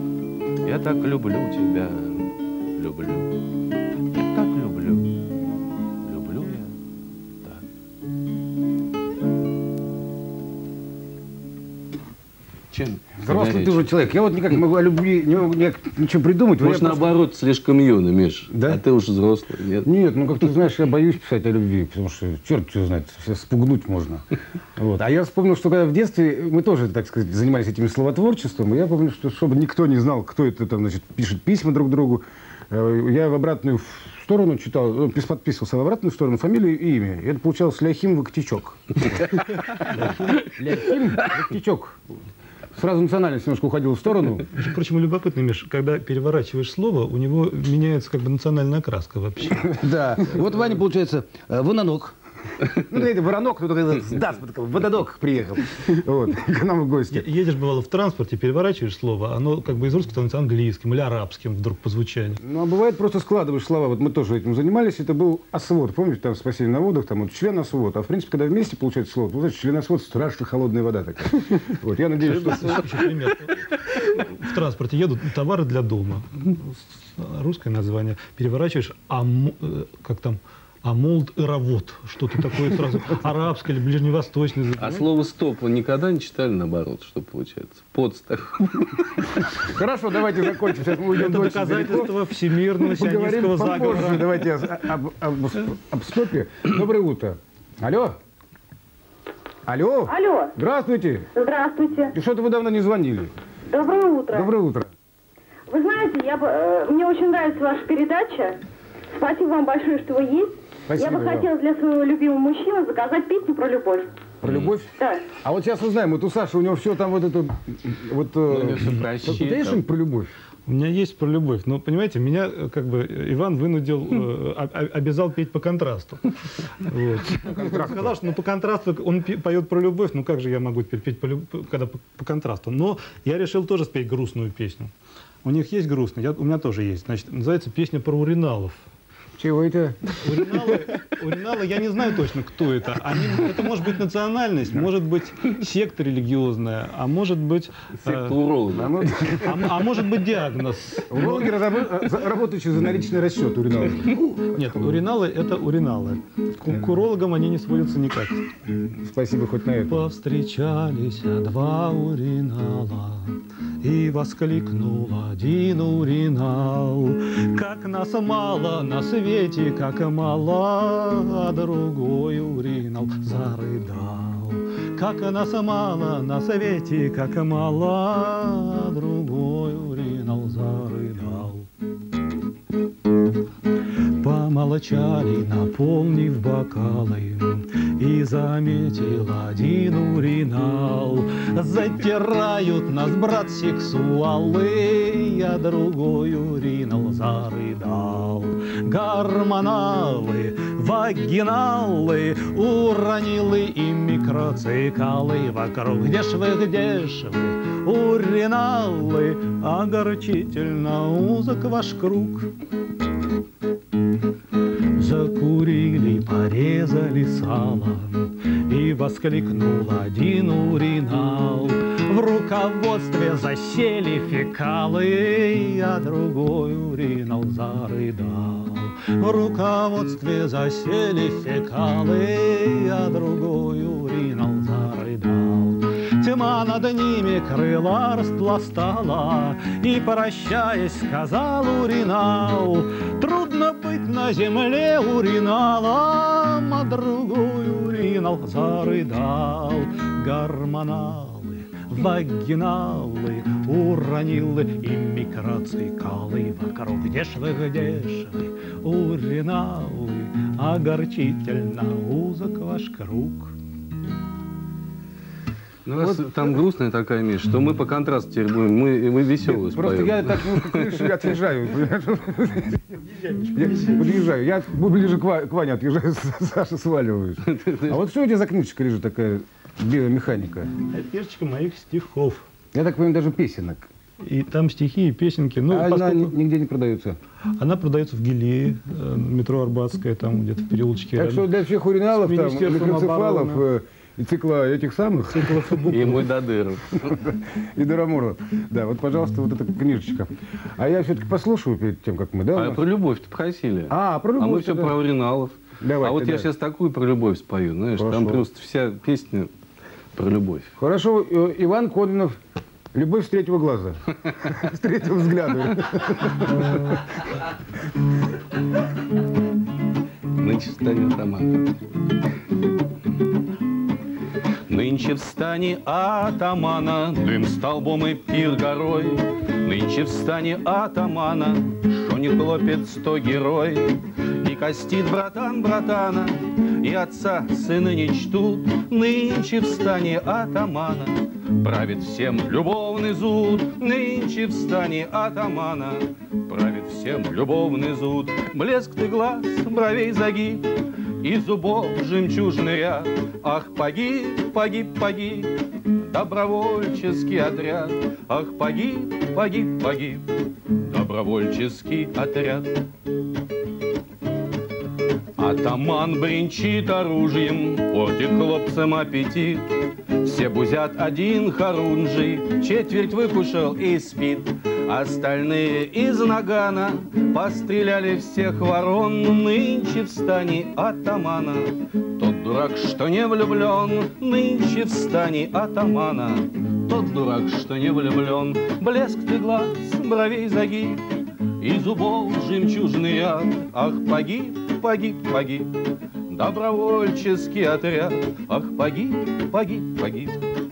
так люблю тебя, люблю, я так люблю, люблю я так. Чем? Взрослый ты уже человек. Я вот никак не могу о любви, не могу ничего придумать. Может, наоборот, слишком юный, Миш. Да? А ты уже взрослый. Нет, Нет, ну как ты знаешь, я боюсь писать о любви, потому что черт что знает, все спугнуть можно. Вот. А я вспомнил, что когда в детстве мы тоже, так сказать, занимались этим словотворчеством, и я помню, что чтобы никто не знал, кто это там, значит, пишет письма друг другу, я в обратную сторону читал, подписывался в обратную сторону фамилию и имя. И это получалось Ляхим Воктичок. Ляхим Воктичок. Сразу национальность немножко уходила в сторону. Между прочим, любопытно, Миш, когда переворачиваешь слово, у него меняется как бы национальная окраска вообще. Да. Вот Ваня, получается, вононог. Ну, это воронок, ну, водонок приехал вот, к нам в гости. Едешь, бывало, в транспорте, переворачиваешь слово, оно как бы из русского становится английским или арабским вдруг по звучанию. Ну, а бывает, просто складываешь слова. Вот мы тоже этим занимались. Это был освод. Помните, там «Спасение на водах», там вот член освод. А в принципе, когда вместе получается слово, получается член освод — страшно холодная вода такая. Вот, я надеюсь, что... Пример. В транспорте едут товары для дома. Русское название. Переворачиваешь, как там... Амолд и Равот. Что-то такое сразу арабское или ближневосточное. А слово «стоп» вы никогда не читали наоборот, что получается? Подставь. Хорошо, давайте закончим. Сейчас мы уйдем. Это доказательство всемирного сионистского заговора. Давайте об стопе. Доброе утро. Алло? Алло? Алло. Здравствуйте. Здравствуйте. И что-то вы давно не звонили. Доброе утро. Доброе утро. Вы знаете, мне очень нравится ваша передача. Спасибо вам большое, что вы есть. Спасибо, я бы хотела для своего любимого мужчины заказать песню про любовь. Про любовь? Да. А вот сейчас узнаем, вот у Саши, у него все там вот это... Вот, у тебя есть что-нибудь про любовь? У меня есть про любовь, но, понимаете, меня как бы Иван вынудил, обязал петь по контрасту. Сказал, что по контрасту он поет про любовь, ну как же я могу теперь петь когда по контрасту? Но я решил тоже спеть грустную песню. У них есть грустная, у меня тоже есть. Значит, называется песня про уриналов. Чего это? Уриналы, я не знаю точно, кто это. Это может быть национальность, может быть секта религиозная, а может быть... Секта урологов. А может быть диагноз. Урологи, работающие за наличный расчет уриналы. Нет, уриналы — это уриналы. К урологам они не сводятся никак. Спасибо хоть на это. Повстречались два уринала, и воскликнул один уринал: как нас мало на свете, как мало, а другой уринал зарыдал. Как нас мало на свете, как мало, а другой уринал зарыдал. Помолчали, наполнив бокалы, и заметил один уринал: затирают нас, брат, сексуалы, а другой уринал зарыдал. Гормоналы, вагиналы, уронилы и микроцикалы, вокруг дешевых уриналы, огорчительно узок ваш круг. Закурили, порезали сало, и воскликнул один уринал: в руководстве засели фекалы, а другой уринал зарыдал. В руководстве засели фекалы, а другой уринал зарыдал. Тьма над ними крыла распластала, и, прощаясь, сказал уринал: трудно быть на земле уриналом, а другой уринал зарыдал. Гормоналы, вагиналы, уронилы и микроцикалы, вокруг дешевых уриналы, огорчительно узок ваш круг. Ну, вот там грустная такая, Миш, что мы по контрасту теперь будем, мы веселые споем. Просто я так крышу отъезжаю. Подъезжаю. Я ближе к Ване отъезжаю, Саша сваливаюсь. А вот что у тебя за книжечка лежит такая, биомеханика? Это книжечка моих стихов. Я так понимаю, даже песенок. И там стихи и песенки. Ну, она нигде не продается? Она продается в Гилее, метро Арбатская, там где-то в переулочке. Так что для всех уриналов, там, микроцефалов и цикла этих самых... И мой Дадыров. И Дарамуров. Да, вот, пожалуйста, вот эта книжечка. А я все-таки послушаю перед тем, как мы, да? А про любовь-то просили. Про любовь. А мы все про уриналов. Давайте, а вот я сейчас такую про любовь спою, знаешь, там просто вся песня про любовь. Хорошо, Иван Кононов. Любовь с третьего глаза. С третьего взгляда. Нынче встане атаман. Нынче встане атамана, дым столбом и пир горой. Нынче встане атамана, что не хлопец, то герой. И костит братан братана, и отца сыны не чтут. Нынче в стане атамана правит всем любовный зуд. Нынче в стане атамана правит всем любовный зуд. Блеск ты глаз, бровей загиб, и зубов жемчужный ряд. Ах, погиб, погиб, погиб добровольческий отряд. Ах, погиб, погиб, погиб добровольческий отряд. Атаман бренчит оружием, портит хлопцам аппетит. Все бузят один хорунжий, четверть выкушал и спит. Остальные из нагана постреляли всех ворон. Нынче в стане атамана тот дурак, что не влюблен. Нынче в стане атамана тот дурак, что не влюблен. Блеск ты глаз, бровей загиб, и зубов жемчужный ряд. Ах, погиб, погиб, погиб добровольческий отряд. Ах, погиб, погиб, погиб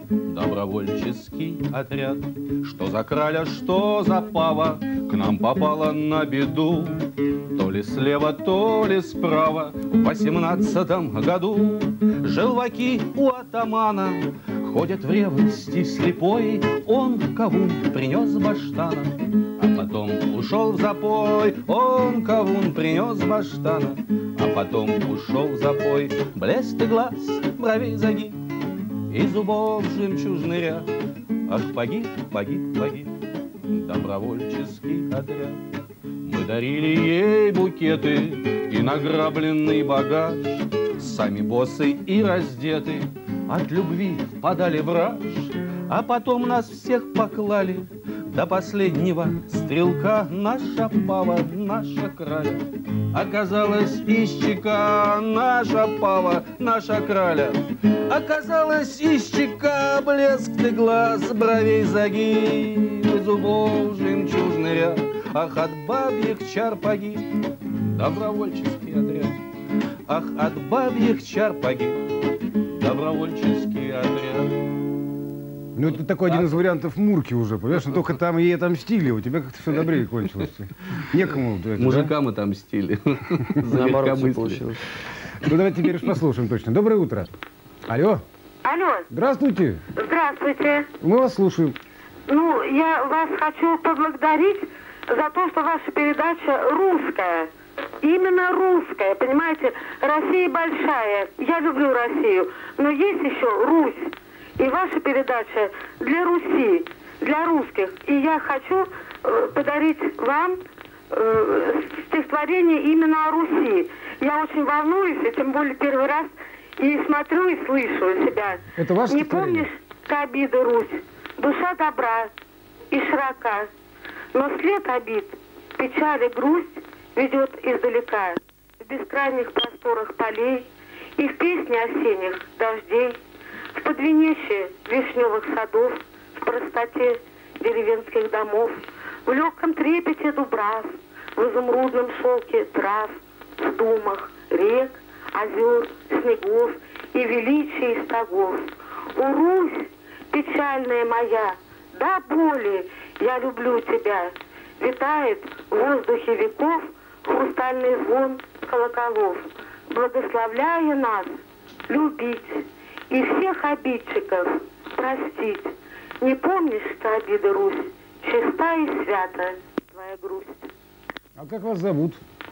добровольческий отряд. Что за краля, что за пава к нам попала на беду. То ли слева, то ли справа в 18-м году. Желваки у атамана ходят в ревности слепой. Он кавун принес баштана, а потом ушел в запой. Он кавун принес баштана, а потом ушел в запой. Блеск ты глаз, бровей загиб, и зубов жемчужный ряд. Ах, погиб, погиб, погиб добровольческий отряд. Мы дарили ей букеты и награбленный багаж. Сами боссы и раздеты от любви впадали в раж. А потом нас всех поклали до последнего стрелка. Наша пава, наша краля оказалась из ЧК. Наша пава, наша краля оказалась из ЧК. Блеск ты глаз, бровей загиб, и зубов жемчужный ряд. Ах, от бабьих чар погиб добровольческий отряд. Ах, от бабьих чар погиб добровольческий отряд. Ну, это такой один из вариантов Мурки уже, понимаешь? Но только там ей отомстили, у тебя как-то все добрее кончилось. Некому. Мужикам отомстили. Наоборот, все получилось. Ну, давайте теперь послушаем точно. Доброе утро. Алло. Алло. Здравствуйте. Здравствуйте. Мы вас слушаем. Ну, я вас хочу поблагодарить за то, что ваша передача русская. Именно русская, понимаете? Россия большая. Я люблю Россию. Но есть еще Русь. И ваша передача для Руси, для русских. И я хочу подарить вам стихотворение именно о Руси. Я очень волнуюсь, и тем более первый раз и смотрю, и слышу себя. Это ваше Не стихотворение? помнишь ты обиды, Русь? Душа добра и широка, но след обид, печаль и грусть ведет издалека. В бескрайних просторах полей и в песне осенних дождей, в подвенечье вишневых садов, в простоте деревенских домов, в легком трепете дубрав, в изумрудном шелке трав, в думах рек, озер, снегов и величии стогов. О, Русь, печальная моя, до боли я люблю тебя. Витает в воздухе веков хрустальный звон колоколов, благословляя нас любить и всех обидчиков простить. Не помнишь ты обиды, Русь, чиста и свята твоя грусть. А как вас зовут?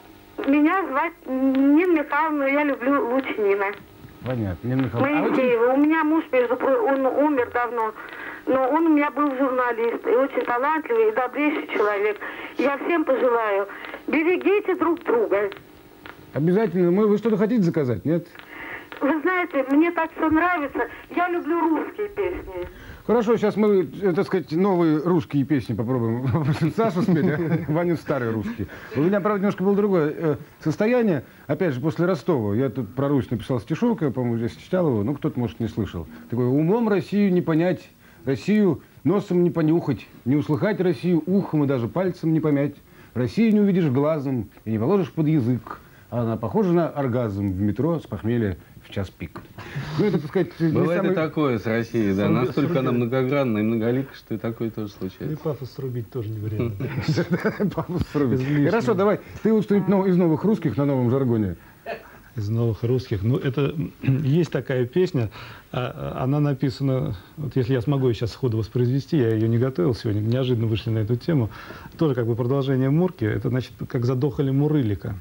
Меня звать Нина Михайловна, я люблю Лучнина. Понятно, Нина Михайловна. Мы из Киева. У меня муж, между прочим, он умер давно, но он у меня был журналист, и очень талантливый, и добрейший человек. Я всем пожелаю, берегите друг друга. Обязательно. Вы что-то хотите заказать, нет? Вы знаете, мне так все нравится. Я люблю русские песни. Хорошо, сейчас мы, так сказать, новые русские песни попробуем. Сашу спеть, а Ваню старые русские. У меня, правда, немножко было другое состояние. Опять же, после Ростова. Я тут про Русь написал стишок, я, по-моему, здесь читал его. Ну, кто-то, может, не слышал. Такой: умом Россию не понять, Россию носом не понюхать, не услыхать Россию ухом и даже пальцем не помять. Россию не увидишь глазом и не положишь под язык. Она похожа на оргазм в метро с похмелья в час пик. Ну, это, так сказать, бывает самый... и такое с Россией, да. Настолько она многогранная и многолика, что и такое тоже случается. И пафос срубить тоже не вариант. Пафос срубить. Хорошо, давай, ты вот что-нибудь из новых русских на новом жаргоне. Из новых русских. Ну, это есть такая песня, она написана, вот если я смогу ее сейчас сходу воспроизвести, я ее не готовил сегодня, неожиданно вышли на эту тему. Тоже как бы продолжение Мурки, это значит, как задохали Мурылика.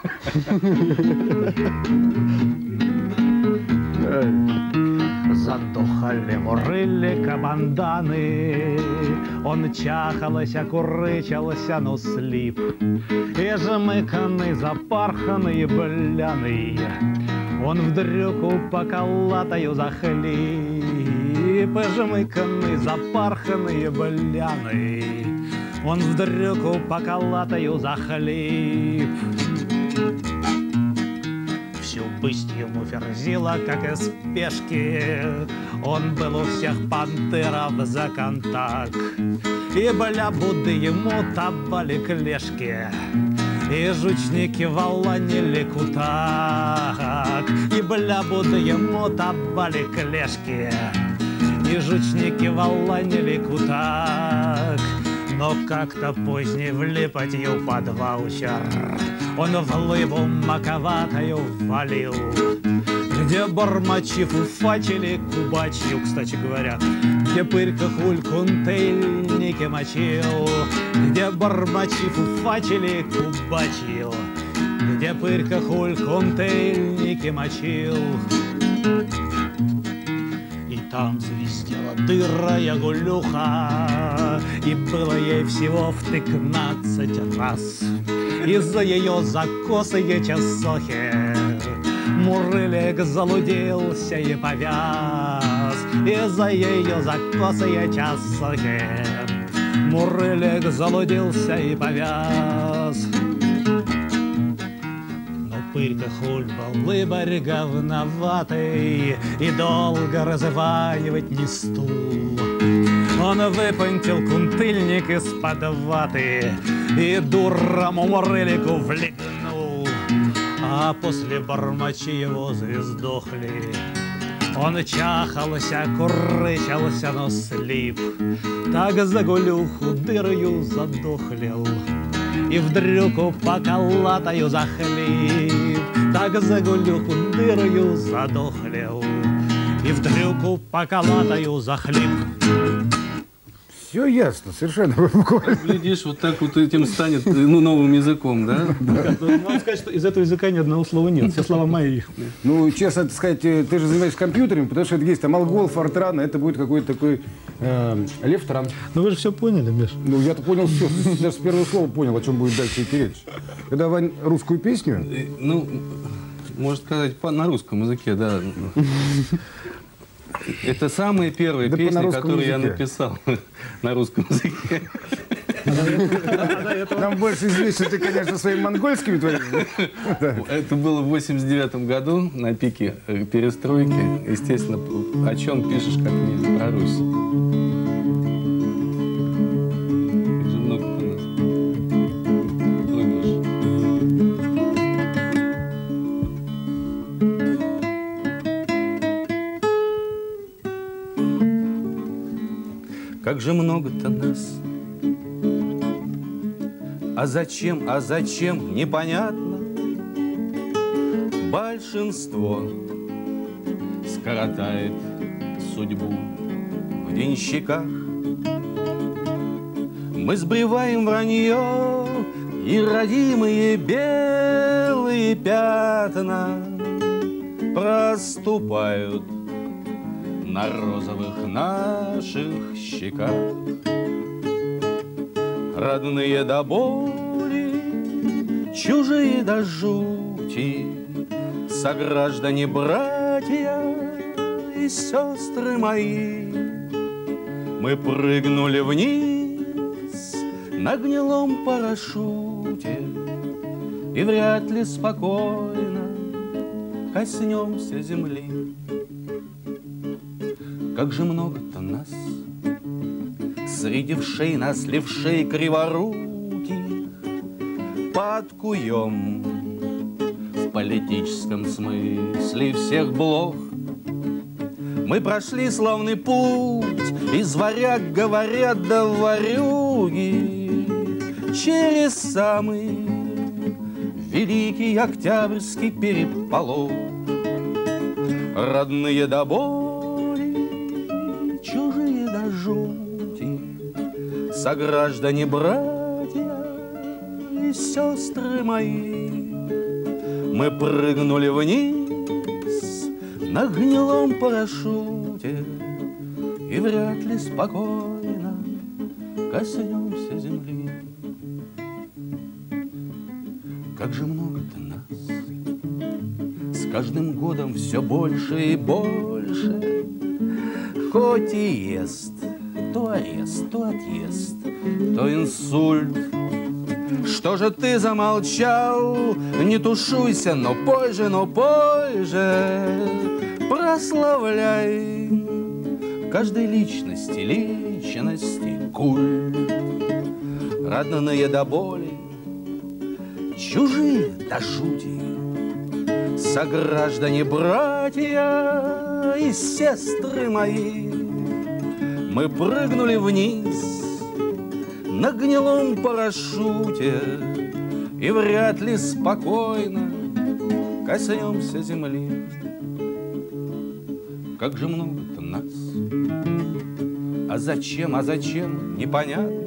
Задохали Мурылика банданы, он чахалася, курычалася, но слип. И жмыканный, запарханный, бляный, он вдруг упакалатаю за хлеб. И жмыканный, запарханный, бляный, он вдруг упакалатаю за хлеб. Всю бысть ему верзила, как из пешки, он был у всех пантеров за контакт. И блябуды ему табали клешки, и жучники воланили кутак. И блябуды ему табали клешки, и жучники воланили кутак. Но как-то поздней влипатью под ваучер он в лыбу маковатою валил, где бормачи фуфачили кубачью, кстати говоря, где пырька хуль кунтельники мочил, где бормачи фуфачили кубачью, где пырька хуль кунтельники мочил. И там свистела дырая гулюха, и было ей всего в 15 раз. Из-за ее закосые часохи Мурылик залудился и повяз. Из-за ее закосые часохи Мурылик залудился и повяз. Но пырька хуль был лыбарь говноватый и долго разыванивать не стул. Он выпантил кунтыльник из-под ваты и дурому Мурылику влепнул. А после бормачи его звездохли. Он чахался, курычался, но слип. Так за гулюху дырою задохлел. И вдруг упакалатаю за хлеб. Так за гулюху дырою задохлел. И вдруг упакалатаю за хлеб. Все ясно, совершенно. Глядишь, вот так вот этим станет новым языком, да? Надо сказать, что из этого языка ни одного слова нет, все слова мои. Ну, честно сказать, ты же занимаешься компьютерами, потому что это есть там алгол, фортран, это будет какой-то такой лефтран. Ну вы же все поняли, Миш. Ну, я-то понял все, даже с первого слова понял, о чем будет дальше идти речь. Когда, Вань, русскую песню... Ну, можно сказать, на русском языке, да. Это самые первые песни, которые я написал на русском языке. Нам больше известно, ты, конечно, своими монгольскими твоими. Это было в 89 году, на пике перестройки. Естественно, о чем пишешь, как не про Русь. Как же много у нас. Как же много-то нас. А зачем, непонятно. Большинство скоротает судьбу в денщиках. Мы сбриваем вранье и родимые белые пятна проступают на розовых наших щеках. Родные до боли, чужие до жути, сограждане, братья и сестры мои, мы прыгнули вниз на гнилом парашюте и вряд ли спокойно коснемся земли. Как же много-то нас, среди вшей нас левшей криворуких, под куем в политическом смысле всех блох. Мы прошли славный путь из варяг, говорят, до варюги, через самый великий октябрьский переполох. Родные до боли, чужие до жути, сограждане, братья и сестры мои, мы прыгнули вниз на гнилом парашюте и вряд ли спокойно коснемся земли. Как же много-то нас, с каждым годом все больше и больше. Хоть и ест, то арест, то отъезд, то инсульт. Что же ты замолчал? Не тушуйся, но позже прославляй каждой личности культ. Родные до боли, чужие до жути, сограждане, братья и сестры мои, мы прыгнули вниз на гнилом парашюте и вряд ли спокойно коснемся земли. Как же много-то нас, а зачем, непонятно.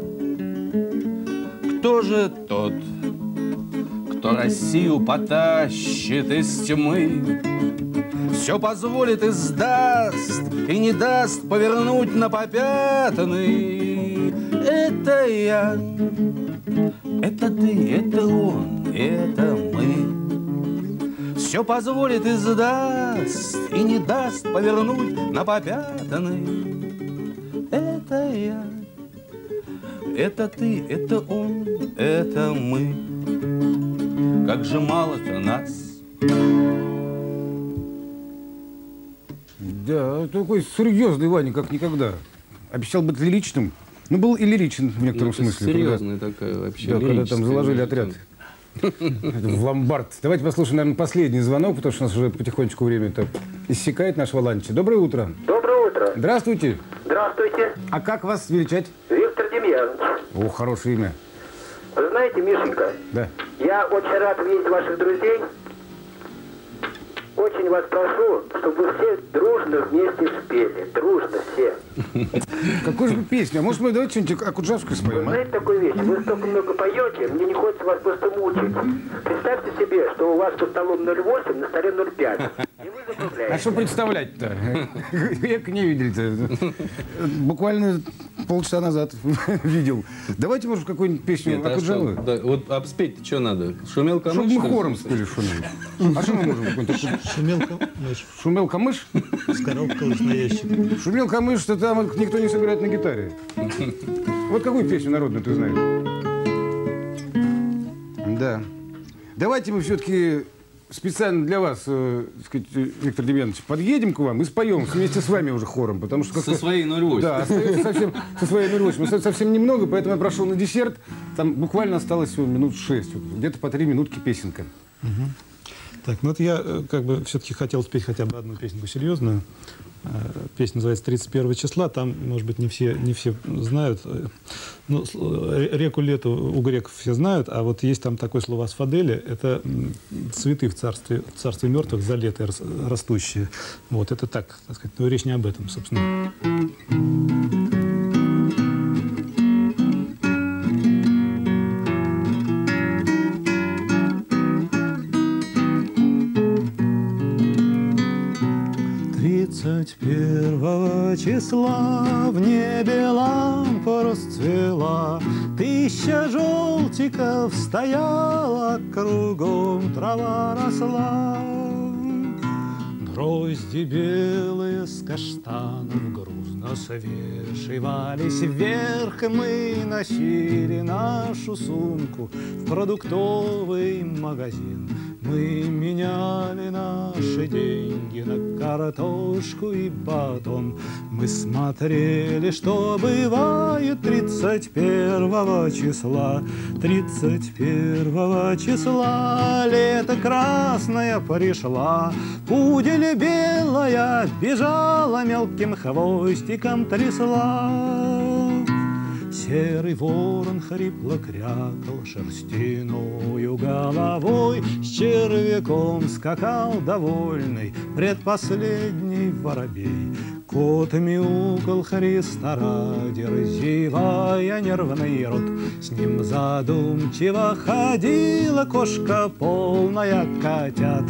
Кто же тот, кто Россию потащит из тьмы, все позволит и сдаст, и не даст повернуть на попятный? Это я, это ты, это он, это мы. Все позволит и сдаст, и не даст повернуть на попятный. Это я, это ты, это он, это мы. Как же мало-то нас. Да, такой серьезный Ваня, как никогда. Обещал быть лиричным. Ну, был и лиричен в некотором смысле. Серьезная такая вообще. Да, когда там заложили отряд в ломбард. Давайте послушаем, наверное, последний звонок, потому что у нас уже потихонечку время-то иссякает нашего ланча. Доброе утро. Доброе утро. Здравствуйте. Здравствуйте. А как вас величать? Виктор Демьянович. О, хорошее имя. Вы знаете, Мишенька, да. Я очень рад видеть ваших друзей. Очень вас прошу, чтобы вы все дружно вместе спели. Дружно все. Какую же песню? А может, мы давайте что-нибудь Акуджавскую споем? Вы знаете такую вещь? Вы столько много поете, мне не хочется вас просто мучить. Представьте себе, что у вас под столом 0,8, на столе 0,5. И вы заправляете. А что представлять-то? Я не видели-то. Буквально полчаса назад видел. Давайте, может, какую-нибудь песню Акуджаву? Да, вот обспеть-то что надо? Шумел камыш? Чтобы мы хором спели шумел. А что мы можем? Шумел камыш. Шумел камыш? Скоропкалась на ящике. Шумел камыш, что там никто не сыграет на гитаре. Вот какую песню народную ты знаешь? Да. Давайте мы все-таки специально для вас, сказать, Виктор Демьянович, подъедем к вам и споем вместе с вами уже хором, потому что... Со своей 0,8. Да, остается совсем, со своей 0,8. Остается совсем немного, поэтому я прошел на десерт. Там буквально осталось всего минут 6. Где-то по 3 минутки песенка. Угу. Так, ну вот я как бы все-таки хотел спеть хотя бы одну песенку серьезную. Песня называется «31 числа». Там, может быть, не все знают. Ну, реку Лету у греков все знают, а вот есть там такое слово «асфадели». Это цветы в царстве мертвых за лето растущие. Вот, это так сказать, но речь не об этом, собственно. 31 числа в небе лампа расцвела, 1000 желтиков стояла, кругом трава росла. Грозди белые с каштанов грузно свешивались вверх, и мы носили нашу сумку в продуктовый магазин. Мы меняли наши деньги на картошку и батон. Мы смотрели, что бывает 31 числа. 31 числа лето красное пришла. Пудель белая бежала, мелким хвостиком трясла. Серый ворон хрипло крякал шерстяною головой, с червяком скакал довольный предпоследний воробей. Кот мяукал Христа ради, разевая нервный рот. С ним задумчиво ходила кошка, полная котят.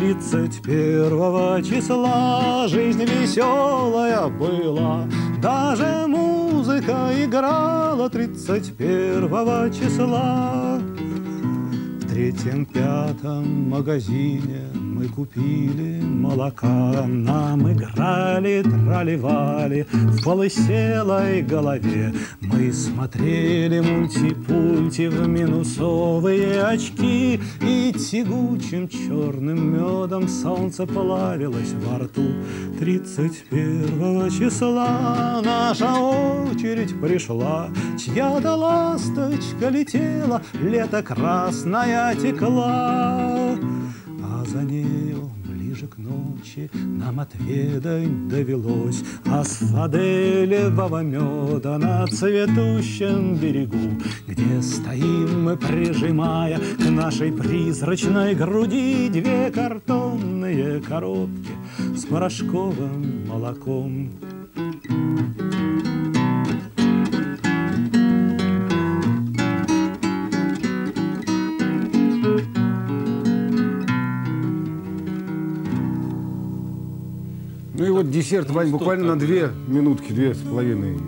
31 числа жизнь веселая была, даже музыка играла 31 числа. В третьем-пятом магазине мы купили молока, нам играли, трали-вали в полыселой голове. Мы смотрели мульти-пульти в минусовые очки, и тягучим черным медом солнце плавилось во рту. 31 числа наша очередь пришла, чья-то ласточка летела, лето красная текла. А за нею ближе к ночи нам отведать довелось асфаделевого меда на цветущем берегу, где стоим мы, прижимая к нашей призрачной груди 2 картонные коробки с порошковым молоком. Ну и вот десерт, Вань, буквально на 2 минутки, 2,5.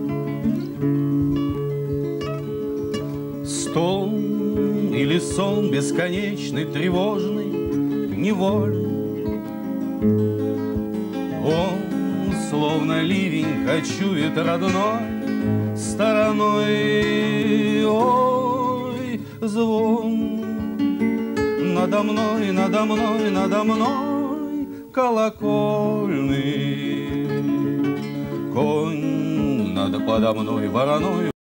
Стон или сон бесконечный, тревожный, невольный. Он, словно ливень, кочует родной стороной. Ой, звон надо мной, надо мной, надо мной колокольный. Конь надо подо мной вороной.